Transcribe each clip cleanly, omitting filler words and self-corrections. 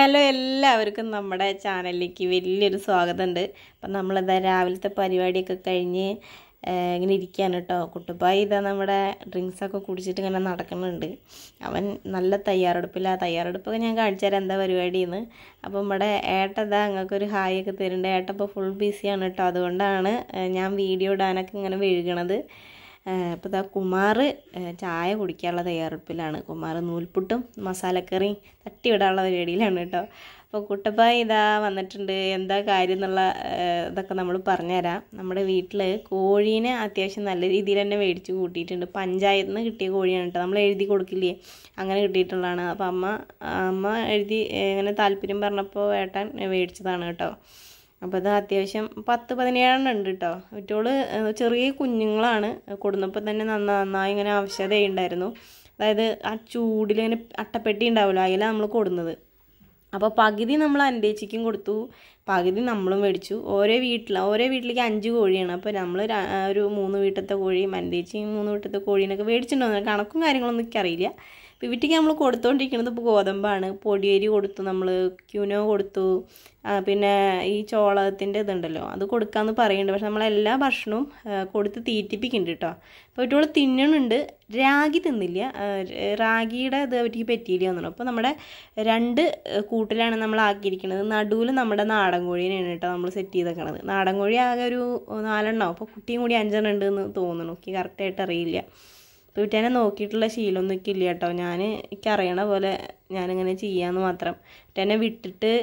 Hello എല്ലാവർക്കും നമ്മുടെ ചാനലിലേക്ക് വലിയൊരു സ്വാഗതമുണ്ട്. അപ്പം നമ്മളിതാ രാവിലത്തെ പരിപാടിയൊക്കെ കഴിഞ്ഞ് ഇങ്ങനെ ഇരിക്കുകയാണ് കേട്ടോ. കുട്ടുപ്പായി ഇതാ നമ്മുടെ ഡ്രിങ്ക്സൊക്കെ കുടിച്ചിട്ട് ഇങ്ങനെ നടക്കുന്നുണ്ട്. അവൻ നല്ല തയ്യാറെടുപ്പൊക്കെ ഞാൻ കാണിച്ചു തരാം എന്താ പരിപാടിയെന്ന്. അപ്പം നമ്മുടെ ഏട്ടതാ ഞങ്ങൾക്കൊരു ഹായ് ഒക്കെ തരുന്നുണ്ട്. ഏട്ട ഇപ്പോൾ ഫുൾ ബിസിയാണ് കേട്ടോ. അതുകൊണ്ടാണ് ഞാൻ വീഡിയോ ഇടാനൊക്കെ ഇങ്ങനെ വൈകണത്. അപ്പോൾ ഇതാ കുമാർ ചായ കുടിക്കാനുള്ള തയ്യാറെടുപ്പിലാണ്. കുമാർ നൂൽപുട്ടും മസാലക്കറിയും തട്ടിവിടാനുള്ള പരിപാടിയിലാണ് കേട്ടോ. അപ്പോൾ കുട്ടപ്പായി ഇതാ വന്നിട്ടുണ്ട്. എന്താ കാര്യം എന്നുള്ള ഇതൊക്കെ നമ്മൾ പറഞ്ഞുതരാം. നമ്മുടെ വീട്ടിൽ കോഴീനെ അത്യാവശ്യം നല്ല രീതിയിൽ തന്നെ മേടിച്ച് കൂട്ടിയിട്ടുണ്ട്. പഞ്ചായത്തിൽ നിന്ന് കിട്ടിയ കോഴിയാണ് കേട്ടോ. നമ്മൾ എഴുതി കൊടുക്കില്ലേ, അങ്ങനെ കിട്ടിയിട്ടുള്ളതാണ്. അപ്പോൾ അമ്മ എഴുതി ഇങ്ങനെ താല്പര്യം പറഞ്ഞപ്പോൾ ഏട്ടൻ മേടിച്ചതാണ് കേട്ടോ. അപ്പോൾ അത് അത്യാവശ്യം 10-17 ഉണ്ട് കേട്ടോ. ഇവറ്റോള് ചെറിയ കുഞ്ഞുങ്ങളാണ്. കൊടുന്നപ്പോൾ തന്നെ നന്നായി ഇങ്ങനെ ആവശ്യതയുണ്ടായിരുന്നു. അതായത് ആ ചൂടിലിങ്ങനെ അട്ടപ്പെട്ടി ഉണ്ടാവുമല്ലോ, അതിലാണ് നമ്മൾ കൊടുന്നത്. അപ്പോൾ പകുതി നമ്മൾ അൻറ്റേച്ചിക്കും കൊടുത്തു, പകുതി നമ്മളും മേടിച്ചു. ഓരോ വീട്ടിലേക്ക് 5 കോഴിയാണ്. അപ്പോൾ നമ്മൾ ഒരു 3 വീട്ടത്തെ കോഴിയും അൻറ്റേച്ചിയും 3 വീട്ടത്തെ കോഴീനൊക്കെ മേടിച്ചിട്ടുണ്ടോ, കണക്കും കാര്യങ്ങളൊന്നും എനിക്കറിയില്ല. അപ്പോൾ ഇവറ്റിക്ക് നമ്മൾ കൊടുത്തുകൊണ്ടിരിക്കുന്നത് ഇപ്പോൾ ഗോതമ്പാണ്. പൊടിയരി കൊടുത്തു, നമ്മൾ ക്യൂനോ കൊടുത്തു, പിന്നെ ഈ ചോളത്തിൻ്റെ ഇതുണ്ടല്ലോ അത് കൊടുക്കാമെന്ന് പറയുന്നുണ്ട്. പക്ഷെ നമ്മളെല്ലാ ഭക്ഷണവും കൊടുത്ത് തീറ്റിപ്പിക്കുന്നുണ്ട് കേട്ടോ. അപ്പോൾ ഇവറ്റോൾ തിന്നണുണ്ട്. രാഗി തിന്നില്ല, റാഗിയുടെ ഇത് അവർക്ക് പറ്റിയില്ല എന്നാണ്. അപ്പോൾ നമ്മുടെ 2 കൂട്ടിലാണ് നമ്മൾ ആക്കിയിരിക്കുന്നത്. നടുവിൽ നമ്മുടെ നാടൻ കോഴീനെയാണ് കേട്ടോ നമ്മൾ സെറ്റ് ചെയ്തേക്കണത്. നാടൻ കോഴി ആകെ ഒരു 4 എണ്ണം, അപ്പോൾ കുട്ടിയും കൂടി 5 എണ്ണം ഉണ്ടെന്ന് തോന്നുന്നു. എനിക്ക് കറക്റ്റായിട്ട് അറിയില്ല. അപ്പോൾ ഇവറ്റേനെ നോക്കിയിട്ടുള്ള ശീലമൊന്നും എനിക്കില്ല കേട്ടോ. എനിക്കറിയണ പോലെ ഞാനിങ്ങനെ ചെയ്യാമെന്ന് മാത്രം. ഇവറ്റേനെ വിട്ടിട്ട്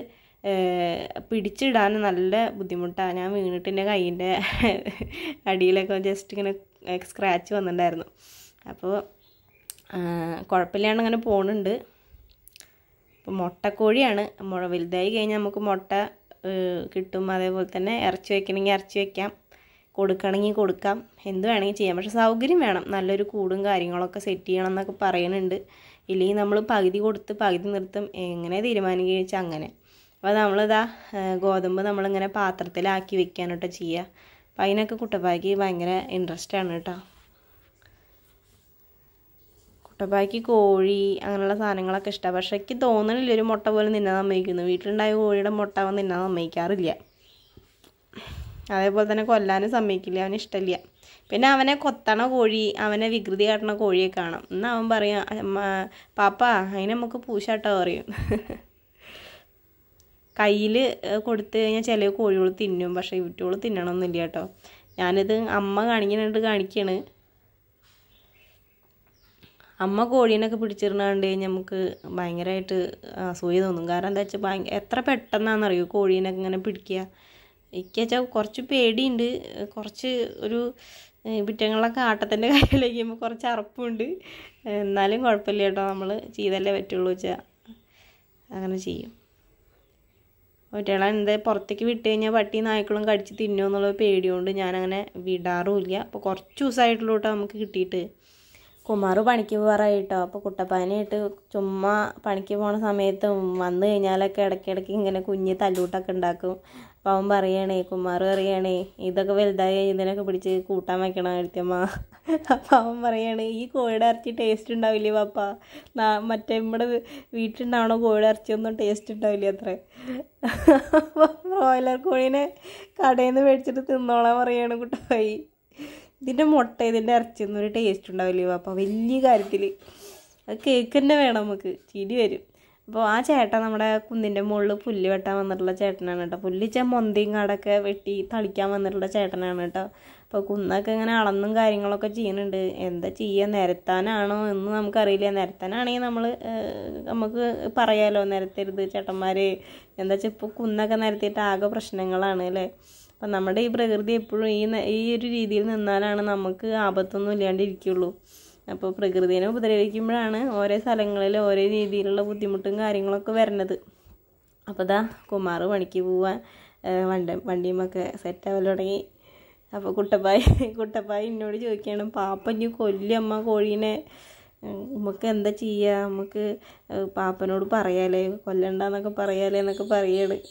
പിടിച്ചിടാൻ നല്ല ബുദ്ധിമുട്ടാണ്. ഞാൻ വീണിട്ട് എൻ്റെ കയ്യിൻ്റെ അടിയിലൊക്കെ ജസ്റ്റ് ഇങ്ങനെ സ്ക്രാച്ച് വന്നിട്ടുണ്ടായിരുന്നു. അപ്പോൾ കുഴപ്പമില്ലാണ്ട് അങ്ങനെ പോകുന്നുണ്ട്. അപ്പോൾ മുട്ടക്കോഴിയാണ്. വലുതായി കഴിഞ്ഞാൽ നമുക്ക് മുട്ട കിട്ടും. അതേപോലെ തന്നെ ഇറച്ചി വയ്ക്കണമെങ്കിൽ ഇറച്ചി വയ്ക്കാം, കൊടുക്കണമെങ്കിൽ കൊടുക്കാം, എന്ത് വേണമെങ്കിൽ ചെയ്യാം. പക്ഷേ സൗകര്യം വേണം, നല്ലൊരു കൂടും കാര്യങ്ങളൊക്കെ സെറ്റ് ചെയ്യണം എന്നൊക്കെ പറയുന്നുണ്ട്. ഇല്ലെങ്കിൽ നമ്മൾ പകുതി കൊടുത്ത് പകുതി നിർത്തും, എങ്ങനെ തീരുമാനിക്കുകയെന്ന് വെച്ചാൽ അങ്ങനെ. അപ്പോൾ നമ്മളിതാ ഗോതമ്പ് നമ്മളിങ്ങനെ പാത്രത്തിലാക്കി വെക്കാൻ കേട്ടോ ചെയ്യുക. അപ്പോൾ അതിനൊക്കെ കുട്ടപ്പായ്ക്ക് ഭയങ്കര ഇൻട്രസ്റ്റാണ് കേട്ടോ. കുട്ടപ്പായ്ക്ക് കോഴി അങ്ങനെയുള്ള സാധനങ്ങളൊക്കെ ഇഷ്ടമാണ്. പക്ഷേ എനിക്ക് തോന്നണില്ല ഒരു മുട്ട പോലും തിന്നാൻ സമ്മതിക്കുന്നു. വീട്ടിലുണ്ടായ കോഴിയുടെ മുട്ട അവൻ തിന്നാൻ സമ്മതിക്കാറില്ല. അതേപോലെ തന്നെ കൊല്ലാനും സമ്മതിക്കില്ല, അവന് ഇഷ്ടമില്ല. പിന്നെ അവനെ കൊത്തണ കോഴി, അവനെ വികൃതി കാട്ടണ കോഴിയെ കാണാം എന്നാൽ അവൻ പറയാം, പാപ്പ അതിനെ നമുക്ക് പൂശാട്ടോ പറയും. കയ്യിൽ കൊടുത്തു കഴിഞ്ഞാൽ ചില കോഴികൾ തിന്നും, പക്ഷേ ഇവറ്റോൾ തിന്നണമെന്നില്ല കേട്ടോ. ഞാനിത് അമ്മ കാണിക്കണ്. അമ്മ കോഴീനൊക്കെ പിടിച്ചിരുന്നാണ്ട് നമുക്ക് ഭയങ്കരമായിട്ട് അസൂയ തോന്നും. കാരണം എന്താ വെച്ചാൽ എത്ര പെട്ടെന്നാണെന്നറിയോ കോഴീനൊക്കെ ഇങ്ങനെ പിടിക്കുക. വെച്ചാൽ കുറച്ച് പേടിയുണ്ട്, കുറച്ച് ഒരു വിറ്റങ്ങളൊക്കെ ആട്ടത്തിൻ്റെ കാര്യത്തിലേക്ക് ചെയ്യുമ്പോൾ കുറച്ച് അറപ്പുണ്ട്. എന്നാലും കുഴപ്പമില്ല കേട്ടോ, നമ്മൾ ചെയ്തല്ലേ പറ്റുള്ളൂ വെച്ചാൽ അങ്ങനെ ചെയ്യും. ഒറ്റയാളെ എന്താ പുറത്തേക്ക് വിട്ട് കഴിഞ്ഞാൽ പട്ടി നായ്ക്കളും കടിച്ച് തിന്നുമോ എന്നുള്ള പേടിയുണ്ട് ഞാനങ്ങനെ വിടാറുമില്ല. അപ്പോൾ കുറച്ച് ദിവസമായിട്ടുള്ളൂ കേട്ടോ നമുക്ക് കിട്ടിയിട്ട്. കുമാർ പണിക്ക് പോകാറായിട്ടോ. അപ്പോൾ കുട്ടപ്പാനായിട്ട് ചുമ്മാ പണിക്ക് പോണ സമയത്ത് വന്നു കഴിഞ്ഞാലൊക്കെ ഇടയ്ക്കിടയ്ക്ക് ഇങ്ങനെ കുഞ്ഞ് തല്ലൂട്ടൊക്കെ ഉണ്ടാക്കും. അപ്പോൾ അവൻ കുമാർ പറയണേ ഇതൊക്കെ വലുതായി ഇതിനൊക്കെ പിടിച്ച് കൂട്ടാൻ വയ്ക്കണം എടുത്തമ്മ. അപ്പോൾ അവൻ പറയാണ്, ഈ കോഴിയുടെ ഇറച്ചി ടേസ്റ്റ് ഉണ്ടാവില്ലേ പാപ്പ, മറ്റേ നമ്മുടെ വീട്ടിലുണ്ടാവണ കോഴിയുടെ ഇറച്ചിയൊന്നും ടേസ്റ്റ് ഉണ്ടാവില്ല അത്ര. ബ്രോയിലർ കോഴീനെ കടയിൽ നിന്ന് മേടിച്ചിട്ട് തിന്നോളാൻ പറയാണ് കുട്ടപ്പായി. ഇതിൻ്റെ മുട്ട ഇതിൻ്റെ ഇറച്ചിയൊന്നും ഒരു ടേസ്റ്റ് ഉണ്ടാവില്ലേ പാപ്പ, വലിയ കാര്യത്തിൽ അത് കേക്ക് തന്നെ വേണം നമുക്ക്, ചിരി വരും. അപ്പോൾ ആ ചേട്ടൻ നമ്മുടെ കുന്നിൻ്റെ മുകളിൽ പുല്ല് വെട്ടാൻ വന്നിട്ടുള്ള ചേട്ടനാണ് കേട്ടോ. പുല്ലിച്ച മൊന്തയും കാടൊക്കെ വെട്ടി തളിക്കാൻ വന്നിട്ടുള്ള ചേട്ടനാണ് കേട്ടോ. അപ്പോൾ കുന്നൊക്കെ ഇങ്ങനെ അളന്നും കാര്യങ്ങളൊക്കെ ചെയ്യുന്നുണ്ട്. എന്താ ചെയ്യുക, നിരത്താനാണോ എന്ന് നമുക്കറിയില്ല. നിരത്താനാണെങ്കിൽ നമുക്ക് പറയാമല്ലോ, നിരത്തരുത് ചേട്ടന്മാർ. എന്താ വെച്ചാൽ ഇപ്പോൾ കുന്നൊക്കെ നിരത്തിയിട്ട് ആകെ പ്രശ്നങ്ങളാണ് അല്ലേ. അപ്പം നമ്മുടെ ഈ പ്രകൃതി എപ്പോഴും ഈ ഒരു രീതിയിൽ നിന്നാലാണ് നമുക്ക് ആപത്തൊന്നും ഇല്ലാണ്ടിരിക്കുള്ളൂ. അപ്പോൾ പ്രകൃതിനെ ഉപദ്രവിക്കുമ്പോഴാണ് ഓരോ സ്ഥലങ്ങളിൽ ഓരോ രീതിയിലുള്ള ബുദ്ധിമുട്ടും കാര്യങ്ങളൊക്കെ വരുന്നത്. അപ്പോൾ ഇതാ കുമാർ പണിക്ക് പോവാൻ വണ്ടിയുമൊക്കെ സെറ്റാവൽ തുടങ്ങി. അപ്പോൾ കുട്ടപ്പായി എന്നോട് ചോദിക്കുകയാണ്, പാപ്പ ഇനി കൊല്ലമ്മ കോഴീനെ, നമുക്ക് എന്താ ചെയ്യുക, നമുക്ക് പാപ്പനോട് പറയാലേ, കൊല്ലണ്ടെന്നൊക്കെ പറയാലേ എന്നൊക്കെ പറയാണ്.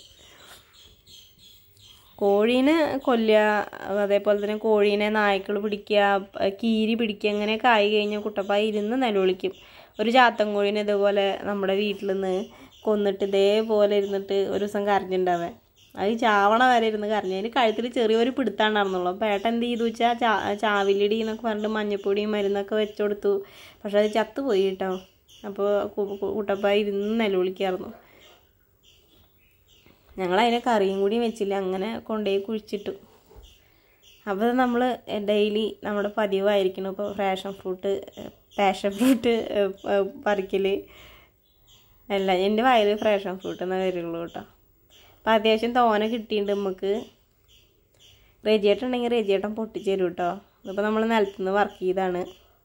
കോഴീനെ കൊല്ലുക, അതേപോലെ തന്നെ കോഴീനെ നായ്ക്കൾ പിടിക്കുക, കീരി പിടിക്കുക, അങ്ങനെയൊക്കെ ആയി കഴിഞ്ഞാൽ കുട്ടപ്പായി ഇരുന്ന് നിലവിളിക്കും. ഒരു ചാത്തൻ കോഴീനെ ഇതുപോലെ നമ്മുടെ വീട്ടിൽ നിന്ന് കൊന്നിട്ട് ഇതേപോലെ ഇരുന്നിട്ട് ഒരു ദിവസം കരഞ്ഞിട്ടുണ്ടാവേ. അത് ചാവണ വരെ ഇരുന്ന് കരഞ്ഞു. അതിന് കഴുത്തിൽ ചെറിയൊരു പിടുത്താണ്ടായിരുന്നുള്ളൂ. അപ്പോൾ ഏട്ടൻ എന്ത് ചെയ്തു വെച്ചാൽ ചാവിലിടി എന്നൊക്കെ പറഞ്ഞിട്ട് മഞ്ഞപ്പൊടിയും മരുന്നൊക്കെ വെച്ച് കൊടുത്തു. പക്ഷെ അത് ചത്തുപോയി കേട്ടോ. അപ്പോൾ കുട്ടപ്പായി ഇരുന്ന് നിലവിളിക്കായിരുന്നു. ഞങ്ങളതിനെ കറിയും കൂടിയും വെച്ചില്ല, അങ്ങനെ കൊണ്ടുപോയി കുഴിച്ചിട്ടു. അപ്പോൾ നമ്മൾ ഡെയിലി നമ്മുടെ പതിവായിരിക്കണം ഇപ്പോൾ പാഷൻ ഫ്രൂട്ട് പറിക്കൽ അല്ല, എൻ്റെ വായിൽ പാഷൻ ഫ്രൂട്ട് എന്നേ വരുള്ളൂ കേട്ടോ. അപ്പോൾ അത്യാവശ്യം തോനെ കിട്ടിയിട്ടുണ്ട് നമുക്ക്. റെജിയേട്ടൻ ഉണ്ടെങ്കിൽ റെജിയേട്ടൻ പൊട്ടിച്ച് തരും കേട്ടോ. ഇതിപ്പോൾ നമ്മൾ നിലത്തുനിന്ന് വർക്ക് ചെയ്താണ്.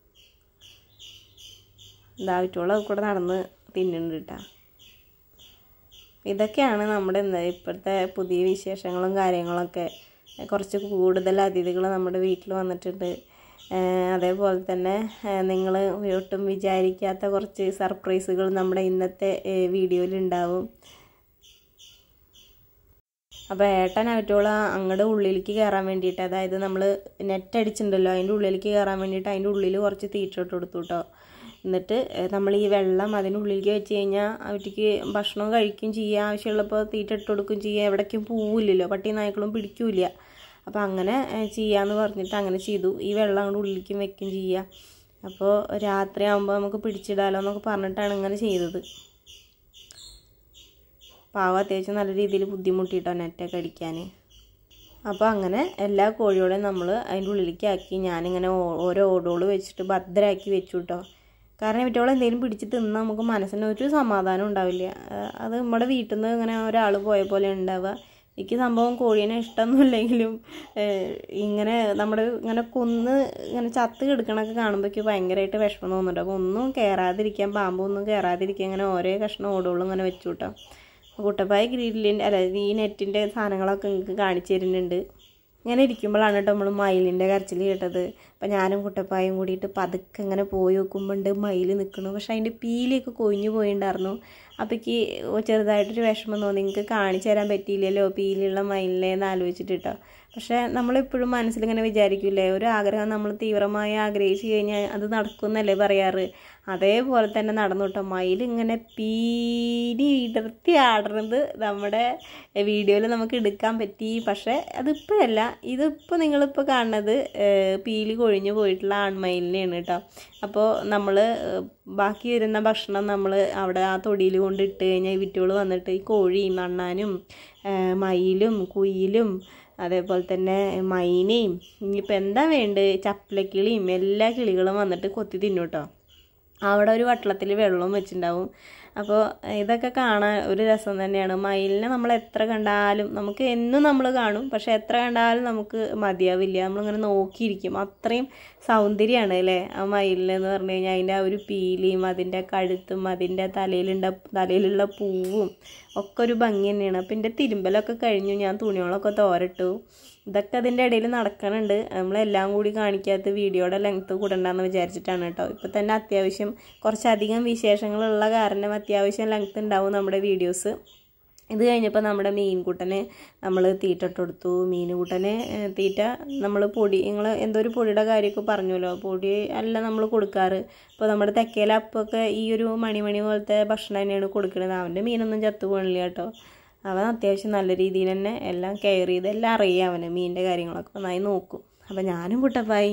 ഇതാവിറ്റോളം കൂടെ നടന്ന് തിന്നുന്നുണ്ട് കേട്ടോ. ഇതൊക്കെയാണ് നമ്മുടെ ഇപ്പോഴത്തെ പുതിയ വിശേഷങ്ങളും കാര്യങ്ങളൊക്കെ. കുറച്ച് കൂടുതൽ അതിഥികൾ നമ്മുടെ വീട്ടിൽ വന്നിട്ടുണ്ട്. അതേപോലെ തന്നെ നിങ്ങൾ ഒട്ടും വിചാരിക്കാത്ത കുറച്ച് സർപ്രൈസുകൾ നമ്മുടെ ഇന്നത്തെ വീഡിയോയിലുണ്ടാവും. അപ്പോൾ ഏട്ടൻ അവറ്റോളം അങ്ങോട്ട് ഉള്ളിലേക്ക് കയറാൻ വേണ്ടിയിട്ട്, അതായത് നമ്മൾ നെറ്റ് അടിച്ചിട്ടുണ്ടല്ലോ അതിൻ്റെ ഉള്ളിലേക്ക് കയറാൻ വേണ്ടിയിട്ട് അതിൻ്റെ ഉള്ളിൽ കുറച്ച് തീറ്റ ഇട്ട് കൊടുത്തു കേട്ടോ. എന്നിട്ട് നമ്മൾ ഈ വെള്ളം അതിനുള്ളിലേക്ക് വെച്ച് കഴിഞ്ഞാൽ അവർക്ക് ഭക്ഷണം കഴിക്കുകയും ചെയ്യുക, ആവശ്യമുള്ളപ്പോൾ തീറ്റ ഇട്ട് കൊടുക്കുകയും ചെയ്യുക. എവിടേക്കും പോവില്ലല്ലോ, പട്ടിയും നായ്ക്കളും പിടിക്കില്ല. അപ്പോൾ അങ്ങനെ ചെയ്യാമെന്ന് പറഞ്ഞിട്ട് അങ്ങനെ ചെയ്തു. ഈ വെള്ളം അങ്ങോട്ട് ഉള്ളിലേക്കും വെക്കുകയും ചെയ്യുക. അപ്പോൾ രാത്രി ആകുമ്പോൾ നമുക്ക് പിടിച്ചിടാലോ എന്നൊക്കെ പറഞ്ഞിട്ടാണ് ഇങ്ങനെ ചെയ്തത്. പാവം അത്യാവശ്യം നല്ല രീതിയിൽ ബുദ്ധിമുട്ടിയിട്ടോ നെറ്റൊക്കെ അടിക്കാൻ. അപ്പോൾ അങ്ങനെ എല്ലാ കോഴിയോടെയും നമ്മൾ അതിൻ്റെ ഉള്ളിലേക്ക് ആക്കി. ഞാനിങ്ങനെ ഓരോ ഓടോള് വെച്ചിട്ട് ഭദ്രമാക്കി വെച്ചു കേട്ടോ. കാരണം ഇവറ്റോളം എന്തെങ്കിലും പിടിച്ച് തിന്നാൽ നമുക്ക് മനസ്സിന് ഒരു സമാധാനം ഉണ്ടാവില്ല. അത് നമ്മുടെ വീട്ടിൽ നിന്ന് ഇങ്ങനെ ഒരാൾ പോയ പോലെ ഉണ്ടാവുക. എനിക്ക് സംഭവം കോഴീനെ ഇഷ്ടമൊന്നുമില്ലെങ്കിലും ഇങ്ങനെ നമ്മുടെ ഇങ്ങനെ കൊന്ന് ഇങ്ങനെ ചത്ത് കിടക്കണൊക്കെ കാണുമ്പോഴേക്കും ഭയങ്കരമായിട്ട് വിഷമം തോന്നുന്നുണ്ട്. അപ്പോൾ ഒന്നും കയറാതിരിക്കാൻ, പാമ്പൊന്നും കയറാതിരിക്കാൻ ഇങ്ങനെ ഓരോ കഷ്ണം ഓടോളും ഇങ്ങനെ വെച്ചു കേട്ടോ. കുട്ടപ്പായ ഗ്രില്ലിൻ്റെ ഈ നെറ്റിൻ്റെ സാധനങ്ങളൊക്കെ നിങ്ങൾക്ക് കാണിച്ചു തരുന്നുണ്ട്. ഇങ്ങനെ ഇരിക്കുമ്പോഴാണ് കേട്ടോ നമ്മൾ മയിലിൻ്റെ കരച്ചിൽ കേട്ടത്. അപ്പം ഞാനും കുട്ടപ്പായും കൂടിയിട്ട് പതുക്കെ ഇങ്ങനെ പോയി നോക്കുമ്പോണ്ട് മയിൽ നിൽക്കുന്നു. പക്ഷെ അതിൻ്റെ പീലിയൊക്കെ കൊഴിഞ്ഞു പോയിണ്ടായിരുന്നു. അപ്പോൾ എനിക്ക് ചെറുതായിട്ടൊരു വിഷമം തോന്നി, നിങ്ങൾക്ക് കാണിച്ചു തരാൻ പറ്റിയില്ലല്ലോ പീലിയുള്ള മയിലിനെ എന്ന് ആലോചിച്ചിട്ട് കേട്ടോ. പക്ഷേ നമ്മളെപ്പോഴും മനസ്സിലിങ്ങനെ വിചാരിക്കില്ലേ, ഒരു ആഗ്രഹം നമ്മൾ തീവ്രമായി ആഗ്രഹിച്ചു കഴിഞ്ഞാൽ അത് നടക്കുമെന്നല്ലേ പറയാറ്. അതേപോലെ തന്നെ നടന്നു കേട്ടോ. മയിലിങ്ങനെ പീലി ഇടർത്തി ആടുന്നത് നമ്മുടെ വീഡിയോയിൽ നമുക്ക് എടുക്കാൻ പറ്റി. പക്ഷേ അതിപ്പോഴല്ല, ഇതിപ്പോൾ നിങ്ങളിപ്പോൾ കാണുന്നത് പീലി കൊഴിഞ്ഞു പോയിട്ടുള്ള ആൺമയിലിനെയാണ് കേട്ടോ. അപ്പോൾ നമ്മൾ ബാക്കി വരുന്ന ഭക്ഷണം നമ്മൾ അവിടെ ആ തൊടിയിൽ കൊണ്ടിട്ട് കഴിഞ്ഞാൽ വിറ്റുകൾ വന്നിട്ട് ഈ കോഴിയും അണ്ണാനും മയിലും കുയിലും അതേപോലെ തന്നെ മൈനയും ഇനിയിപ്പോൾ എന്താ വേണ്ടത് ചപ്പലക്കിളിയും എല്ലാ കിളികളും വന്നിട്ട് കൊത്തി തിന്നു കേട്ടോ. അവിടെ ഒരു വട്ടളത്തിൽ വെള്ളവും വെച്ചിട്ടുണ്ടാവും. അപ്പോൾ ഇതൊക്കെ കാണാൻ ഒരു രസം തന്നെയാണ്. മയിലിനെ നമ്മൾ എത്ര കണ്ടാലും നമുക്ക് എന്നും നമ്മൾ കാണും, പക്ഷെ എത്ര കണ്ടാലും നമുക്ക് മതിയാവില്ല. നമ്മളിങ്ങനെ നോക്കിയിരിക്കും. അത്രയും സൗന്ദര്യമാണ് അല്ലേ ആ മയിലിനെന്ന് പറഞ്ഞു കഴിഞ്ഞാൽ. അതിൻ്റെ ആ ഒരു പീലിയും അതിൻ്റെ കഴുത്തും അതിൻ്റെ തലയിലുള്ള പൂവും ഒക്കെ ഒരു ഭംഗി തന്നെയാണ്. അപ്പം എൻ്റെ തിരുമ്പലൊക്കെ കഴിഞ്ഞു, ഞാൻ തുണികളൊക്കെ തോരട്ടു. ഇതൊക്കെ അതിൻ്റെ ഇടയിൽ നടക്കണുണ്ട്. നമ്മളെല്ലാം കൂടി കാണിക്കാത്ത വീഡിയോയുടെ ലെങ്ത്ത് കൂടണ്ടെന്ന് വിചാരിച്ചിട്ടാണ് കേട്ടോ. ഇപ്പോൾ തന്നെ അത്യാവശ്യം കുറച്ചധികം വിശേഷങ്ങളുള്ള കാരണം അത്യാവശ്യം ലെങ്ത്ത് ഉണ്ടാവും നമ്മുടെ വീഡിയോസ്. ഇത് കഴിഞ്ഞപ്പോൾ നമ്മുടെ മീൻകൂട്ടന് നമ്മൾ തീറ്റ ഇട്ട് കൊടുത്തു. മീൻകൂട്ടന് തീറ്റ നമ്മൾ പൊടി, നിങ്ങൾ എന്തോ ഒരു പൊടിയുടെ കാര്യമൊക്കെ പറഞ്ഞല്ലോ, പൊടി അല്ല നമ്മൾ കൊടുക്കാറ്. അപ്പോൾ നമ്മുടെ തെക്കേല അപ്പൊക്കെ ഈ ഒരു മണി പോലത്തെ ഭക്ഷണം തന്നെയാണ് കൊടുക്കുന്നത്. അവൻ്റെ മീനൊന്നും ചത്തു പോകണില്ല കേട്ടോ. അവൻ അത്യാവശ്യം നല്ല രീതിയിൽ തന്നെ എല്ലാം കെയർ ചെയ്ത് എല്ലാം അറിയാം. അവന് മീനിൻ്റെ കാര്യങ്ങളൊക്കെ നന്നായി നോക്കും. അപ്പോൾ ഞാനും കുട്ടപ്പായി